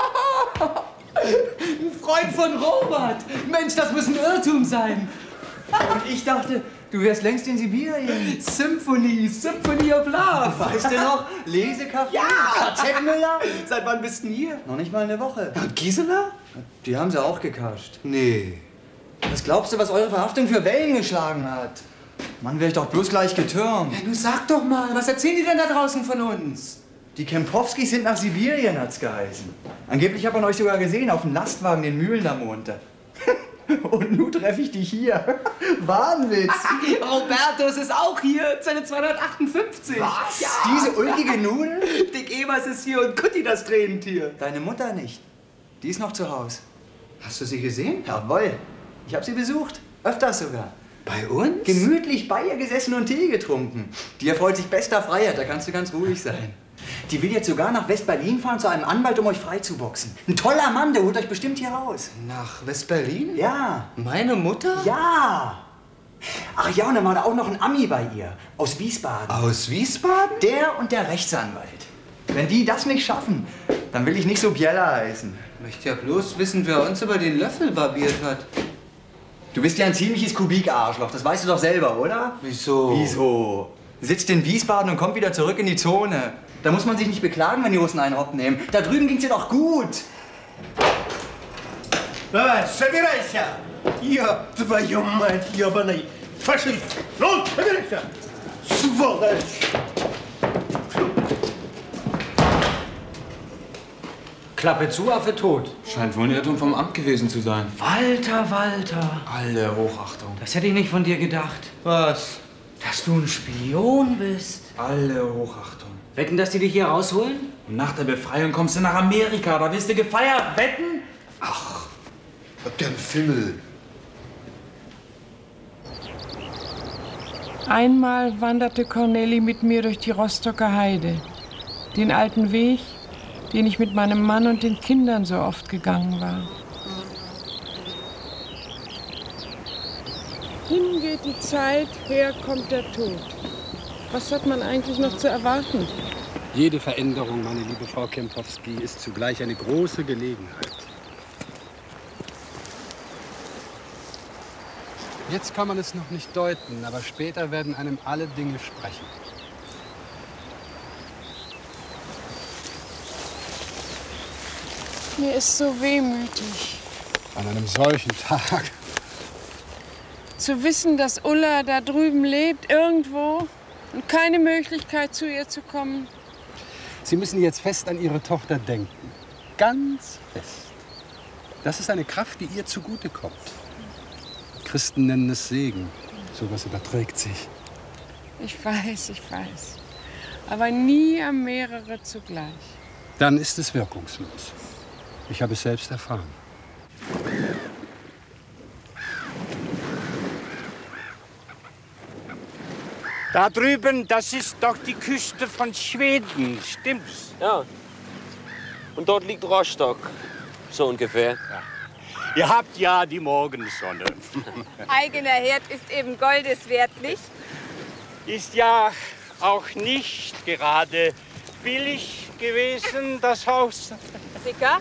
Ein Freund von Robert. Mensch, das muss ein Irrtum sein. Und ich dachte, du wärst längst in Sibirien. Symphony of Love. Weißt du noch? Lesecafé? Ja! KZ Müller? Seit wann bist du denn hier? Noch nicht mal eine Woche. Und Gisela? Die haben sie auch gekascht. Nee. Was glaubst du, was eure Verhaftung für Wellen geschlagen hat? Mann, wär ich doch bloß gleich getürmt. Ja, nun sag doch mal, was erzählen die denn da draußen von uns? Die Kempowskis sind nach Sibirien, hat's geheißen. Angeblich hat man euch sogar gesehen, auf dem Lastwagen den Mühlen da munter. Und nun treffe ich dich hier. Wahnwitz. Robertus ist auch hier, Zelle 258. Was? Ja. Diese ulkige Nudel? Dick Evers ist hier und Kutti das Tränentier. Deine Mutter nicht. Die ist noch zu Hause. Hast du sie gesehen? Jawohl. Ich habe sie besucht. Öfters sogar. Bei uns? Gemütlich bei ihr gesessen und Tee getrunken. Die erfreut sich bester Freiheit, da kannst du ganz ruhig sein. Die will jetzt sogar nach West-Berlin fahren zu einem Anwalt, um euch freizuboxen. Ein toller Mann, der holt euch bestimmt hier raus. Nach West-Berlin? Ja. Meine Mutter? Ja. Ach ja, und dann war da auch noch ein Ami bei ihr. Aus Wiesbaden. Aus Wiesbaden? Der und der Rechtsanwalt. Wenn die das nicht schaffen, dann will ich nicht so Biella heißen. Ich möchte ja bloß wissen, wer uns über den Löffel barbiert hat. Du bist ja ein ziemliches Kubik-Arschloch, das weißt du doch selber, oder? Wieso? Wieso? Sitzt in Wiesbaden und kommt wieder zurück in die Zone. Da muss man sich nicht beklagen, wenn die Russen einen Hopp nehmen. Da drüben ging's dir doch gut. Давай, собирайся! Я, твою мать, ебаный фашист! Ну, собирайся! Сволочь! Klappe zu, Affe tot. Scheint wohl ein Irrtum vom Amt gewesen zu sein. Walter, Walter. Alle Hochachtung. Das hätte ich nicht von dir gedacht. Was? Dass du ein Spion bist. Alle Hochachtung. Wetten, dass die dich hier rausholen? Und nach der Befreiung kommst du nach Amerika. Da wirst du gefeiert. Wetten? Ach, habt ihr einen Fimmel? Einmal wanderte Corneli mit mir durch die Rostocker Heide. Den alten Weg, den ich mit meinem Mann und den Kindern so oft gegangen war. Hin geht die Zeit, her kommt der Tod. Was hat man eigentlich noch zu erwarten? Jede Veränderung, meine liebe Frau Kempowski, ist zugleich eine große Gelegenheit. Jetzt kann man es noch nicht deuten, aber später werden einem alle Dinge sprechen. Mir ist so wehmütig. An einem solchen Tag. Zu wissen, dass Ulla da drüben lebt, irgendwo, und keine Möglichkeit, zu ihr zu kommen. Sie müssen jetzt fest an Ihre Tochter denken. Ganz fest. Das ist eine Kraft, die ihr zugutekommt. Christen nennen es Segen. Sowas überträgt sich. Ich weiß. Aber nie am mehrere zugleich. Dann ist es wirkungslos. Ich habe es selbst erfahren. Da drüben, das ist doch die Küste von Schweden, stimmt's? Ja. Und dort liegt Rostock, so ungefähr. Ja. Ihr habt ja die Morgensonne. Eigener Herd ist eben Goldes wert, nicht? Ist ja auch nicht gerade billig gewesen, das Haus. Sicker?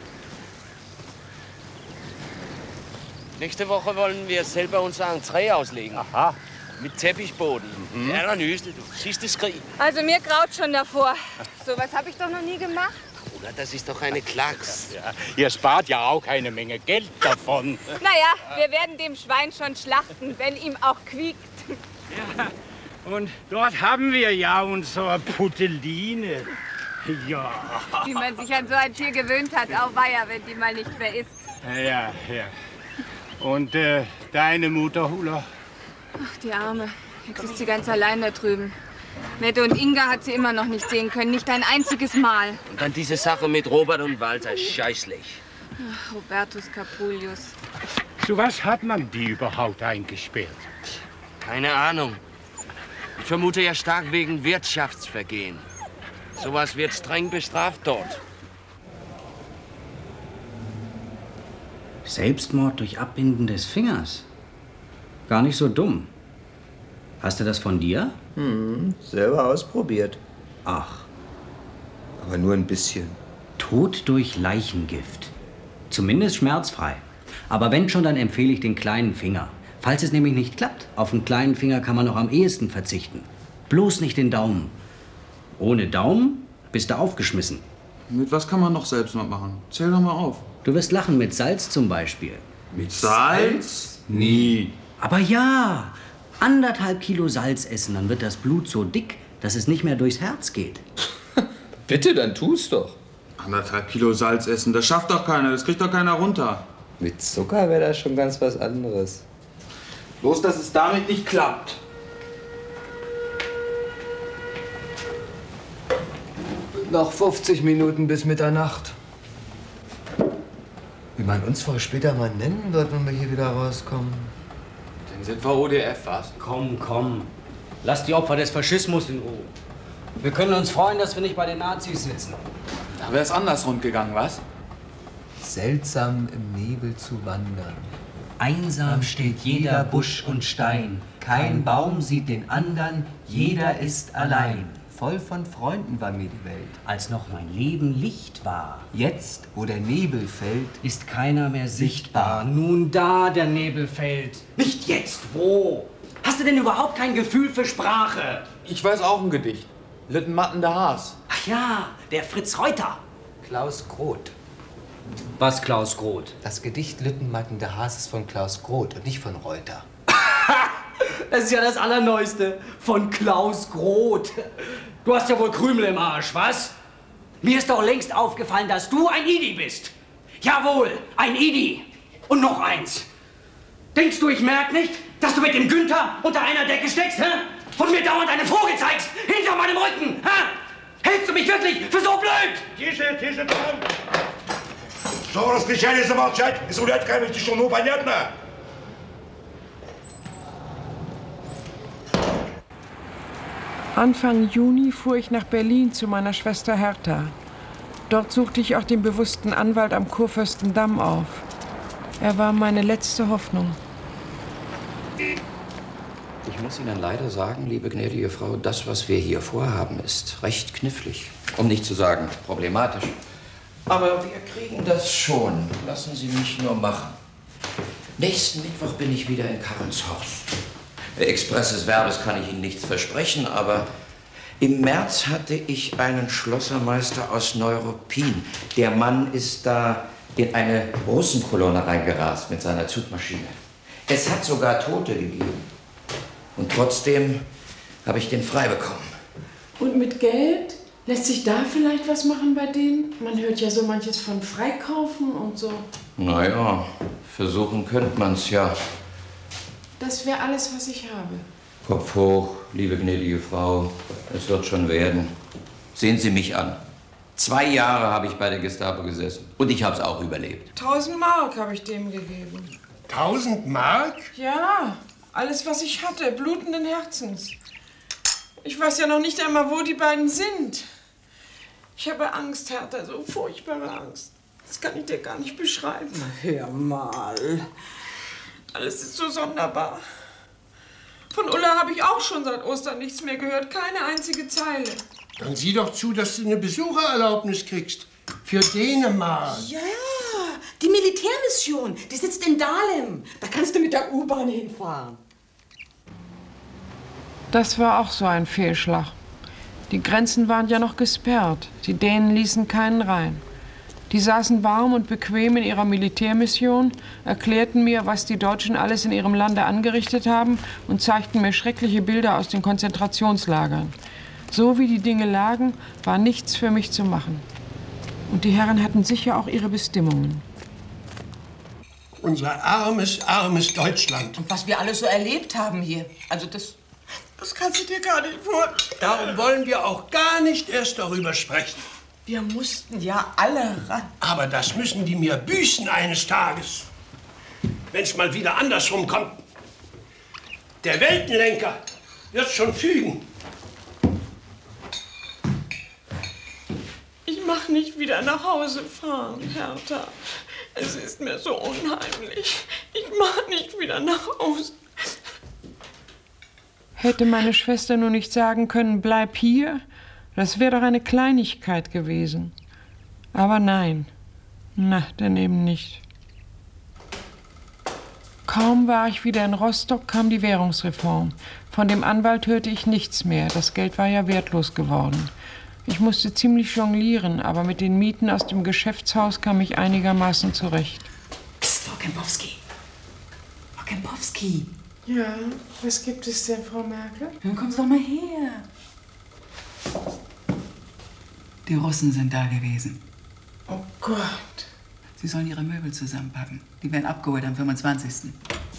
Nächste Woche wollen wir selber unser Entree auslegen. Aha. Mit Teppichboden. Ja, dann Hüstel, du siehst es kriegen. Also mir graut schon davor. So was habe ich doch noch nie gemacht. Oder das ist doch eine Klacks. Ja, ihr spart ja auch eine Menge Geld davon. Naja, wir werden dem Schwein schon schlachten, wenn ihm auch quiekt. Ja, und dort haben wir ja unsere Puteline. Ja. Wie man sich an so ein Tier gewöhnt hat, auch weia, wenn die mal nicht mehr isst. Ja. Und deine Mutter, Hula? Ach, die Arme. Jetzt ist sie ganz allein da drüben. Mette und Inga hat sie immer noch nicht sehen können, nicht ein einziges Mal. Und dann diese Sache mit Robert und Walter, scheißlich. Ach, Robertus Capulius. Zu was hat man die überhaupt eingesperrt? Keine Ahnung. Ich vermute ja stark wegen Wirtschaftsvergehen. Sowas wird streng bestraft dort. Selbstmord durch Abbinden des Fingers. Gar nicht so dumm. Hast du das von dir? Selber ausprobiert. Ach. Aber nur ein bisschen. Tod durch Leichengift. Zumindest schmerzfrei. Aber wenn schon, dann empfehle ich den kleinen Finger. Falls es nämlich nicht klappt, auf den kleinen Finger kann man noch am ehesten verzichten. Bloß nicht den Daumen. Ohne Daumen bist du aufgeschmissen. Mit was kann man noch Selbstmord machen? Zähl doch mal auf. Du wirst lachen, mit Salz zum Beispiel. Mit Salz? Nie. Aber ja, 1,5 Kilo Salz essen, dann wird das Blut so dick, dass es nicht mehr durchs Herz geht. Bitte, dann tu's doch. 1,5 Kilo Salz essen, das schafft doch keiner, das kriegt doch keiner runter. Mit Zucker wäre das schon ganz was anderes. Bloß, dass es damit nicht klappt. Noch 50 Minuten bis Mitternacht. Wie man uns wohl später mal nennen wird, wenn wir hier wieder rauskommen. Dann sind wir ODF, was? Komm, komm. Lass die Opfer des Faschismus in Ruhe. Wir können uns freuen, dass wir nicht bei den Nazis sitzen. Da wäre es anders rund gegangen, was? Seltsam im Nebel zu wandern. Einsam steht jeder Busch und Stein. Kein Baum sieht den andern, jeder ist allein. Voll von Freunden war mir die Welt. Als noch mein Leben Licht war. Jetzt, wo der Nebel fällt, ist keiner mehr sichtbar. Nun da der Nebel fällt. Nicht jetzt, wo? Hast du denn überhaupt kein Gefühl für Sprache? Ich weiß auch ein Gedicht. Littenmatten der Haas. Ach ja, der Fritz Reuter. Klaus Groth. Was Klaus Groth? Das Gedicht Littenmatten der Haas ist von Klaus Groth und nicht von Reuter. Das ist ja das Allerneueste. Von Klaus Groth. Du hast ja wohl Krümel im Arsch, was? Mir ist doch längst aufgefallen, dass du ein Idi bist. Jawohl, ein Idi. Und noch eins. Denkst du, ich merk nicht, dass du mit dem Günther unter einer Decke steckst, hä? Und mir dauernd eine Vogel zeigst, hinter meinem Rücken, hä? Hältst du mich wirklich für so blöd? Тише, там! Что раскричали замолчать? И соблюдать камеру тишину, понятно? Anfang Juni fuhr ich nach Berlin zu meiner Schwester Hertha. Dort suchte ich auch den bewussten Anwalt am Kurfürstendamm auf. Er war meine letzte Hoffnung. Ich muss Ihnen leider sagen, liebe gnädige Frau, das, was wir hier vorhaben, ist recht knifflig. Um nicht zu sagen problematisch. Aber wir kriegen das schon. Lassen Sie mich nur machen. Nächsten Mittwoch bin ich wieder in Karrenshorst. Expresses Verbes kann ich Ihnen nichts versprechen, aber im März hatte ich einen Schlossermeister aus Neuruppin. Der Mann ist da in eine Russenkolonne reingerast mit seiner Zugmaschine. Es hat sogar Tote gegeben. Und trotzdem habe ich den frei bekommen. Und mit Geld? Lässt sich da vielleicht was machen bei denen? Man hört ja so manches von Freikaufen und so. Naja, versuchen könnte man's ja. Das wäre alles, was ich habe. Kopf hoch, liebe gnädige Frau. Es wird schon werden. Sehen Sie mich an. 2 Jahre habe ich bei der Gestapo gesessen. Und ich habe es auch überlebt. 1000 Mark habe ich dem gegeben. 1000 Mark? Ja, alles, was ich hatte, blutenden Herzens. Ich weiß ja noch nicht einmal, wo die beiden sind. Ich habe Angst, Hertha, so furchtbare Angst. Das kann ich dir gar nicht beschreiben. Hör mal. Alles ist so sonderbar. Von Ulla habe ich auch schon seit Ostern nichts mehr gehört. Keine einzige Zeile. Dann sieh doch zu, dass du eine Besuchererlaubnis kriegst. Für Dänemark. Ja, die Militärmission, die sitzt in Dahlem. Da kannst du mit der U-Bahn hinfahren. Das war auch so ein Fehlschlag. Die Grenzen waren ja noch gesperrt. Die Dänen ließen keinen rein. Die saßen warm und bequem in ihrer Militärmission, erklärten mir, was die Deutschen alles in ihrem Lande angerichtet haben und zeigten mir schreckliche Bilder aus den Konzentrationslagern. So wie die Dinge lagen, war nichts für mich zu machen. Und die Herren hatten sicher auch ihre Bestimmungen. Unser armes, armes Deutschland. Und was wir alles so erlebt haben hier, also das kannst du dir gar nicht vorstellen. Darum wollen wir auch gar nicht erst darüber sprechen. Wir mussten ja alle ran. Aber das müssen die mir büßen eines Tages. Wenn es mal wieder andersrum kommt. Der Weltenlenker wird schon fügen. Ich mag nicht wieder nach Hause fahren, Hertha. Es ist mir so unheimlich. Ich mag nicht wieder nach Hause. Hätte meine Schwester nur nicht sagen können, bleib hier, das wäre doch eine Kleinigkeit gewesen. Aber nein, na, denn eben nicht. Kaum war ich wieder in Rostock, kam die Währungsreform. Von dem Anwalt hörte ich nichts mehr. Das Geld war ja wertlos geworden. Ich musste ziemlich jonglieren, aber mit den Mieten aus dem Geschäftshaus kam ich einigermaßen zurecht. Psst, Frau Kempowski. Frau Kempowski. Ja, was gibt es denn, Frau Merkel? Dann kommen Sie doch mal her. Die Russen sind da gewesen. Oh Gott. Sie sollen ihre Möbel zusammenpacken. Die werden abgeholt am 25.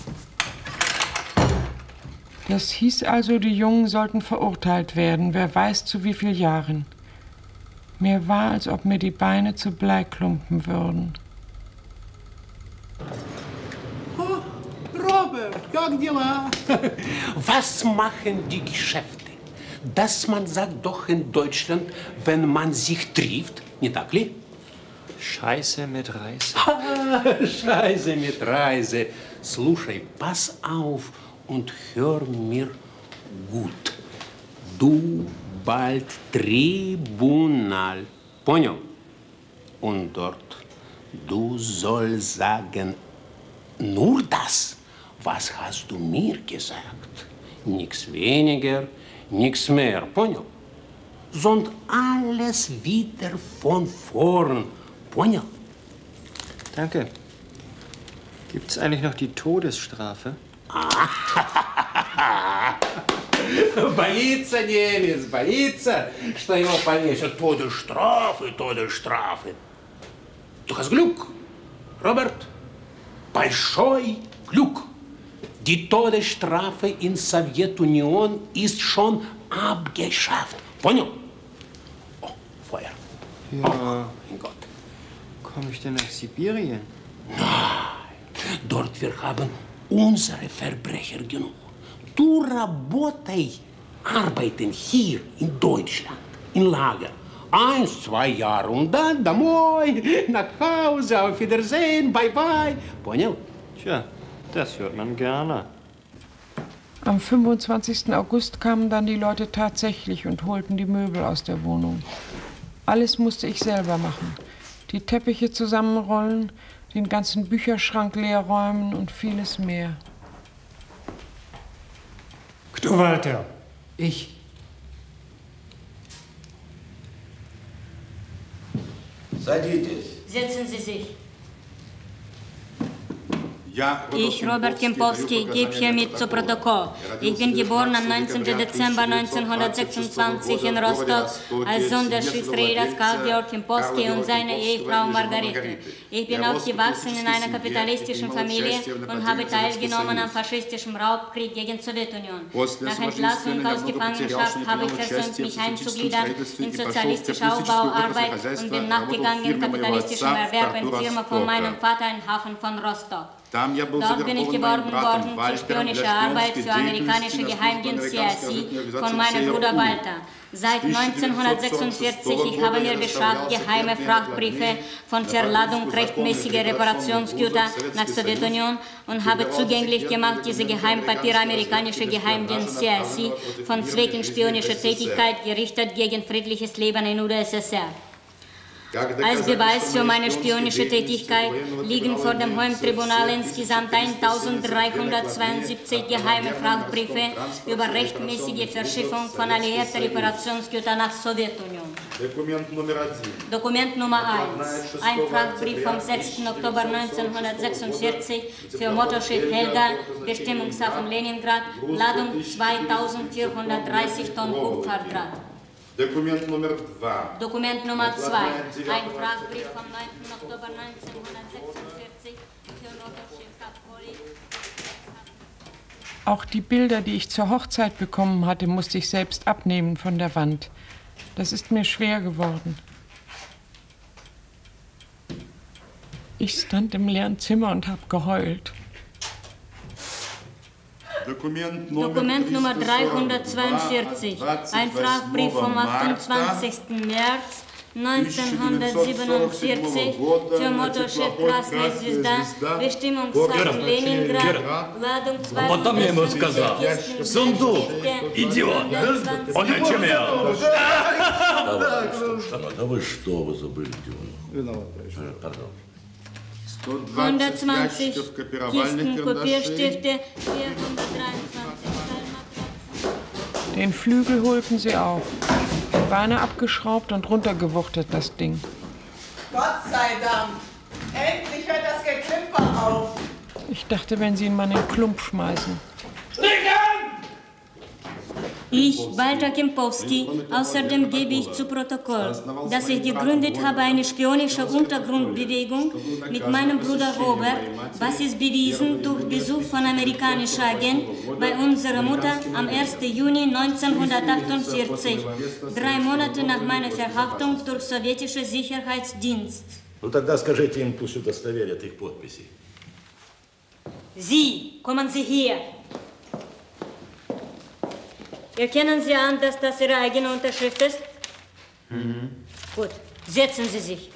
Das hieß also, die Jungen sollten verurteilt werden, wer weiß zu wie vielen Jahren. Mir war, als ob mir die Beine zu Bleiklumpen würden. Oh, Robert! Robert, как дела? Was machen die Geschäfte? Das man sagt doch in Deutschland, wenn man sich trifft, nicht wahr? Scheiße mit Reise. Scheiße mit Reise. Слушай, pass auf und hör mir gut. Du bald Tribunal. Понял? Und dort, du sollst sagen, nur das, was hast du mir gesagt. Nichts weniger, nichts mehr. Понял? Sondern alles wieder von vorn. Понял? Danke. Gibt es eigentlich noch die Todesstrafe? Боится немец, боится, что его повесят. Todesstrafe, Todesstrafe. Du hast Glück, Robert. Большой Glück. Die Todesstrafe in Sowjetunion ist schon abgeschafft. Понял? Oh, Feuer. Ja. Oh, mein Gott. Komme ich denn nach Sibirien? Nein, dort wir haben unsere Verbrecher genug. Du arbeiten hier in Deutschland, in Lager. 1, 2 Jahre und dann домой, nach Hause, auf Wiedersehen, bye bye. Понял? Tja, das hört man gerne. Am 25. August kamen dann die Leute tatsächlich und holten die Möbel aus der Wohnung. Alles musste ich selber machen. Die Teppiche zusammenrollen, den ganzen Bücherschrank leerräumen und vieles mehr. Кто Walter? Ich. Садитесь. Setzen Sie sich. Ich, Robert Kempowski, gebe hiermit zu Protokoll. Ich bin geboren am 19. Dezember 1926 in Rostock als Sohn des Schiffsreeders Karl-Georg Kempowski und seiner Ehefrau Margarete. Ich bin aufgewachsen in einer kapitalistischen Familie und habe teilgenommen am faschistischen Raubkrieg gegen die Sowjetunion. Nach Entlassung aus Gefangenschaft habe ich versäumt, mich einzugliedern in sozialistische Aufbauarbeit und bin nachgegangen kapitalistischem Erwerb in Firma von meinem Vater im Hafen von Rostock. Dort bin ich geworben worden zur spionischen Arbeit für amerikanische Geheimdienst CIA von meinem Bruder Walter. Seit 1946 haben wir beschafft geheime Frachtbriefe von Verladung rechtmäßiger Reparationsgüter nach Sowjetunion und habe zugänglich gemacht diese Geheimpapiere amerikanischer Geheimdienst CIA von Zwecken spionischer Tätigkeit gerichtet gegen friedliches Leben in UdSSR. Als Beweis für meine spionische Tätigkeit liegen vor dem Hohen Tribunal insgesamt 1372 geheime Frachtbriefe über rechtmäßige Verschiffung von alliierter Reparationsgütern nach Sowjetunion. Dokument Nummer 1. Ein Frachtbrief vom 6. Oktober 1946 für Motorschiff Helga, Bestimmungshafen Leningrad, Ladung 2430 Tonnen Kupferdraht. Dokument Nummer 2. Dokument Nummer 2. Ein Frachtbrief vom 9. Oktober 1946 für Motorschiff Kapoli. Auch die Bilder, die ich zur Hochzeit bekommen hatte, musste ich selbst abnehmen von der Wand. Das ist mir schwer geworden. Ich stand im leeren Zimmer und habe geheult. Dokument Nummer 342. Ein Frachtbrief vom 28. März 1947 für Motorschiff Krasnaya Zvezda, Bestimmungshafen Leningrad, Ladung 2. Сундук! Идиот! Он очумел! Да вы что, вы забыли, Пардон. 120 Kisten Kopierstifte, 423 Den Flügel holten sie auf. Die Beine abgeschraubt und runtergewuchtet, das Ding. Gott sei Dank. Endlich hört das Geklimper auf. Ich dachte, wenn sie ihn mal in den Klump schmeißen. Ich, Walter Kempowski, außerdem gebe ich zu Protokoll, dass ich gegründet habe eine spionische Untergrundbewegung mit meinem Bruder Robert, was ist bewiesen durch Besuch von amerikanischen Agenten bei unserer Mutter am 1. Juni 1948, 3 Monate nach meiner Verhaftung durch sowjetische Sicherheitsdienst. Ну тогда скажите им, пусть удостоверят их подписи. Sie, kommen Sie hier. Erkennen Sie an, dass das Ihre eigene Unterschrift ist? Mhm. Gut, setzen Sie sich.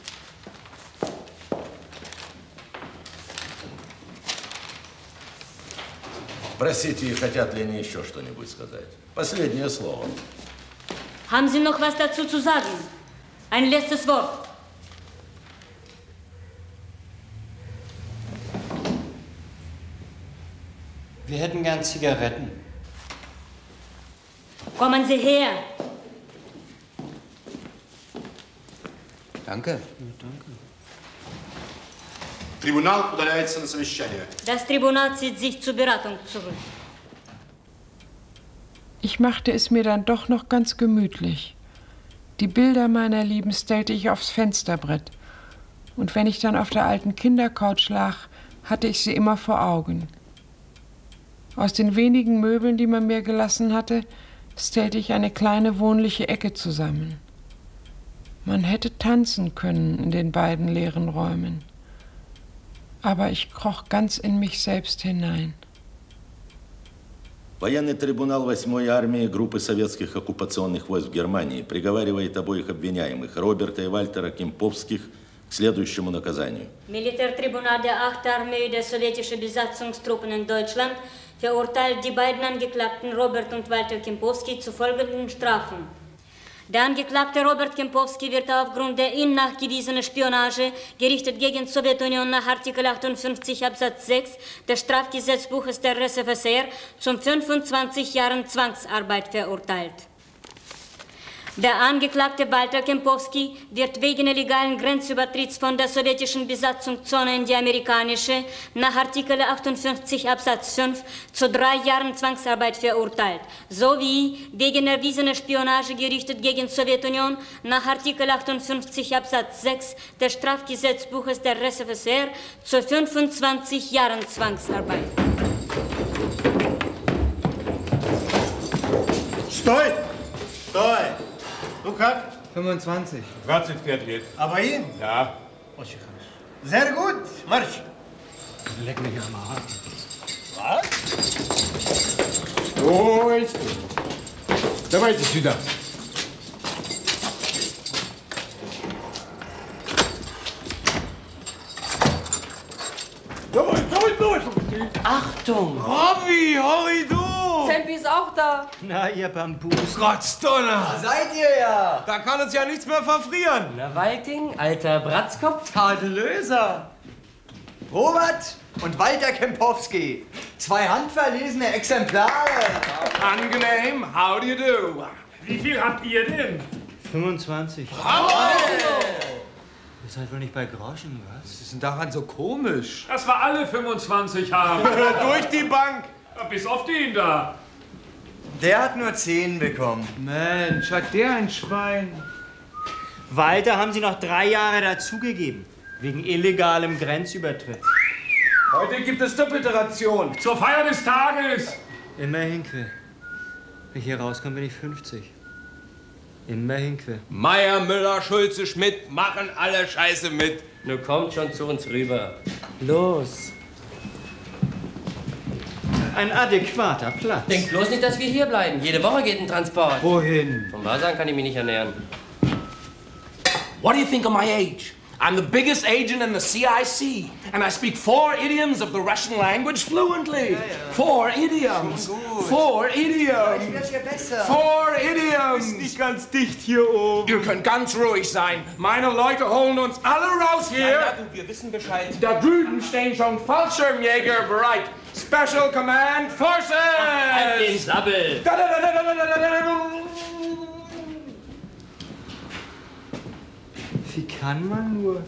Простите, хотят ли они еще что-нибудь сказать? Последнее слово. Haben Sie noch was dazu zu sagen? Ein letztes Wort. Wir hätten gern Zigaretten. Kommen Sie her. Danke. Трибунал удаляется на совещание. Das Tribunal zieht sich zur Beratung zurück. Ich machte es mir dann doch noch ganz gemütlich. Die Bilder meiner Lieben stellte ich aufs Fensterbrett. Und wenn ich dann auf der alten Kindercouch lag, hatte ich sie immer vor Augen. Aus den wenigen Möbeln, die man mir gelassen hatte, stellte ich eine kleine wohnliche Ecke zusammen. Man hätte tanzen können in den beiden leeren Räumen. Aber ich kroch ganz in mich selbst hinein. Военный трибунал 8-й армии группы советских оккупационных войск в Германии приговаривает обоих обвиняемых, Роберта и Вальтера Кемповских, к следующему наказанию. Militärtribunal der 8. Armee der sowjetischen Besatzungstruppen in Deutschland verurteilt die beiden Angeklagten Robert und Walter Kempowski zu folgenden Strafen. Der Angeklagte Robert Kempowski wird aufgrund der ihm nachgewiesenen Spionage, gerichtet gegen die Sowjetunion nach Artikel 58 Absatz 6 des Strafgesetzbuches der RSFSR, zum 25 Jahren Zwangsarbeit verurteilt. Der Angeklagte Walter Kempowski wird wegen illegalen Grenzübertritts von der sowjetischen Besatzungszone in die amerikanische nach Artikel 58 Absatz 5 zu 3 Jahren Zwangsarbeit verurteilt, sowie wegen erwiesener Spionage gerichtet gegen die Sowjetunion nach Artikel 58 Absatz 6 des Strafgesetzbuches der RSFSR zu 25 Jahren Zwangsarbeit. Sтой! Sтой! Ну как? 25. 25 лет. А бои? Да. Очень хорошо. Sehr gut. Marsch. Leck mich am Arsch. Was? Стой! Давайте сюда. Давай, давай, давай! Achtung! Robby, hurry du! Zempi ist auch da. Na, ihr Bambus. Gottsdonner! Da seid ihr ja! Da kann uns ja nichts mehr verfrieren. Na, Walting, alter Bratzkopf. Tadelöser! Robert und Walter Kempowski. 2 handverlesene Exemplare. Angenehm, how do you do? Wie viel habt ihr denn? 25. Bravo! Ihr seid wohl nicht bei Groschen, was? Was ist denn daran so komisch? Dass wir alle 25 haben. Durch die Bank. Bis auf den da. Der hat nur 10 bekommen. Mensch, hat der ein Schwein. Walter haben sie noch 3 Jahre dazugegeben. Wegen illegalem Grenzübertritt. Heute gibt es doppelte Ration. Zur Feier des Tages. Immerhin, wenn ich hier rauskomme, bin ich 50. Immerhin. Meier, Müller, Schulze, Schmidt machen alle Scheiße mit. Nun kommt schon zu uns rüber. Los. Ein adäquater Platz. Denk bloß nicht, dass wir hier bleiben. Jede Woche geht ein Transport. Wohin? Vom Wahrsagen kann ich mich nicht ernähren. What do you think of my age? I'm the biggest agent in the CIC, and I speak 4 idioms of the Russian language fluently. 4 idioms. 4 idioms. Ich werde hier besser. 4 idioms. Ist nicht ganz dicht hier oben. Ihr könnt ganz ruhig sein. Meine Leute holen uns alle raus hier. Ja, wir wissen Bescheid. Da drüben stehen schon Fallschirmjäger bereit. Special Command Forces. Halt den Sabbel. Wie kann man nur?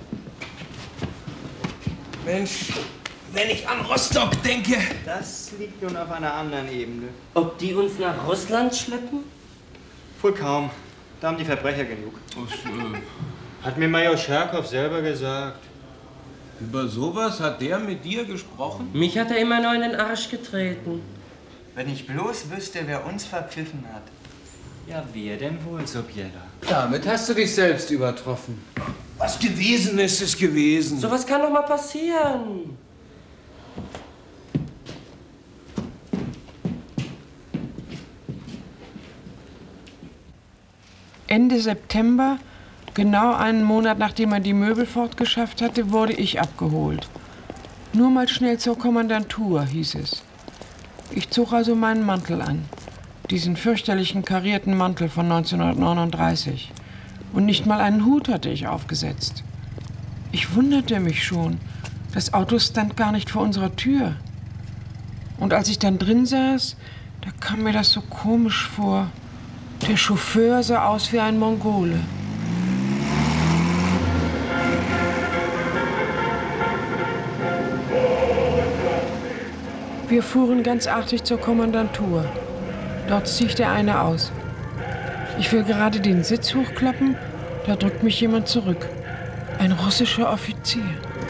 Mensch, wenn ich an Rostock denke. Das liegt nun auf einer anderen Ebene. Ob die uns nach Russland schleppen? Wohl kaum. Da haben die Verbrecher genug. Hat mir Major Scherkow selber gesagt. Über sowas hat der mit dir gesprochen? Mich hat er immer nur in den Arsch getreten. Wenn ich bloß wüsste, wer uns verpfiffen hat. Ja, wer denn wohl, Subjella? Damit hast du dich selbst übertroffen. Was gewesen ist, ist gewesen. Sowas kann doch mal passieren. Ende September, genau einen Monat nachdem er die Möbel fortgeschafft hatte, wurde ich abgeholt. Nur mal schnell zur Kommandantur, hieß es. Ich zog also meinen Mantel an. Diesen fürchterlichen karierten Mantel von 1939. Und nicht mal einen Hut hatte ich aufgesetzt. Ich wunderte mich schon. Das Auto stand gar nicht vor unserer Tür. Und als ich dann drin saß, da kam mir das so komisch vor. Der Chauffeur sah aus wie ein Mongole. Wir fuhren ganz artig zur Kommandantur. Dort stieg der eine aus. Ich will gerade den Sitz hochklappen, da drückt mich jemand zurück. Ein russischer Offizier.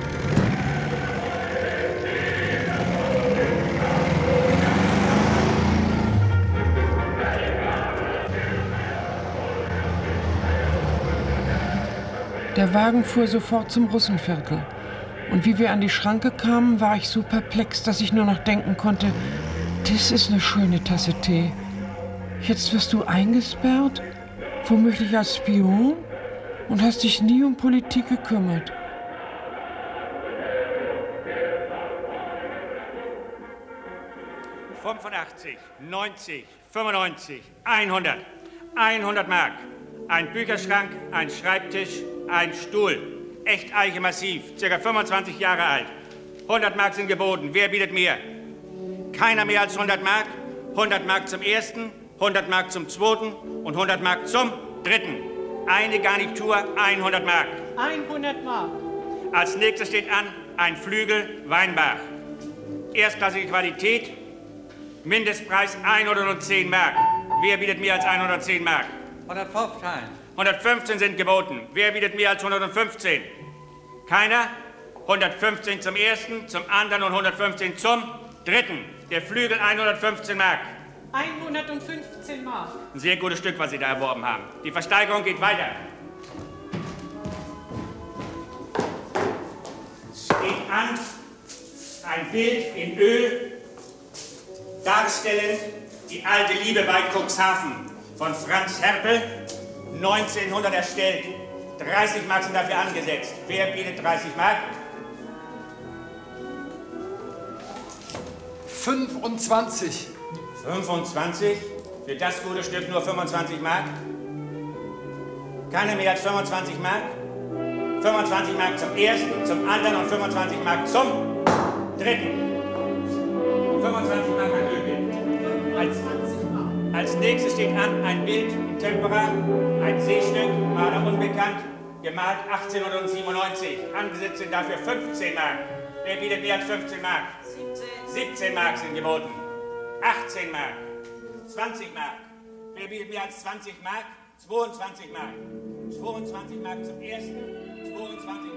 Der Wagen fuhr sofort zum Russenviertel. Und wie wir an die Schranke kamen, war ich so perplex, dass ich nur noch denken konnte, das ist eine schöne Tasse Tee. Jetzt wirst du eingesperrt, womöglich als Spion, und hast dich nie um Politik gekümmert. »85, 90, 95, 100. 100 Mark. Ein Bücherschrank, ein Schreibtisch, ein Stuhl. Echteiche massiv, ca. 25 Jahre alt. 100 Mark sind geboten. Wer bietet mehr? Keiner mehr als 100 Mark. 100 Mark zum ersten, 100 Mark zum zweiten und 100 Mark zum dritten. Eine Garnitur, 100 Mark. 100 Mark. Als nächstes steht an ein Flügel Weinbach. Erstklassige Qualität, Mindestpreis 110 Mark. Wer bietet mehr als 110 Mark? 115. 115 sind geboten. Wer bietet mehr als 115? Keiner? 115 zum ersten, zum anderen und 115 zum dritten. Der Flügel 115 Mark. 115 Mark. Ein sehr gutes Stück, was Sie da erworben haben. Die Versteigerung geht weiter. Steht an ein Bild in Öl, darstellend die alte Liebe bei Cuxhaven von Franz Herpel, 1900 erstellt. 30 Mark sind dafür angesetzt. Wer bietet 30 Mark? 25. 25? Für das gute Stück nur 25 Mark? Keiner mehr als 25 Mark? 25 Mark zum ersten, zum anderen und 25 Mark zum dritten. 25 Mark ein Ölbild. Als nächstes steht an ein Bild in Tempera, ein Seestück, Maler unbekannt, gemalt 1897. Angesetzt sind dafür 15 Mark. Wer bietet mehr als 15 Mark? 17 Mark sind geboten. 18 Mark. 20 Mark. Wer bietet mehr als 20 Mark? 22 Mark. 22 Mark zum ersten, 22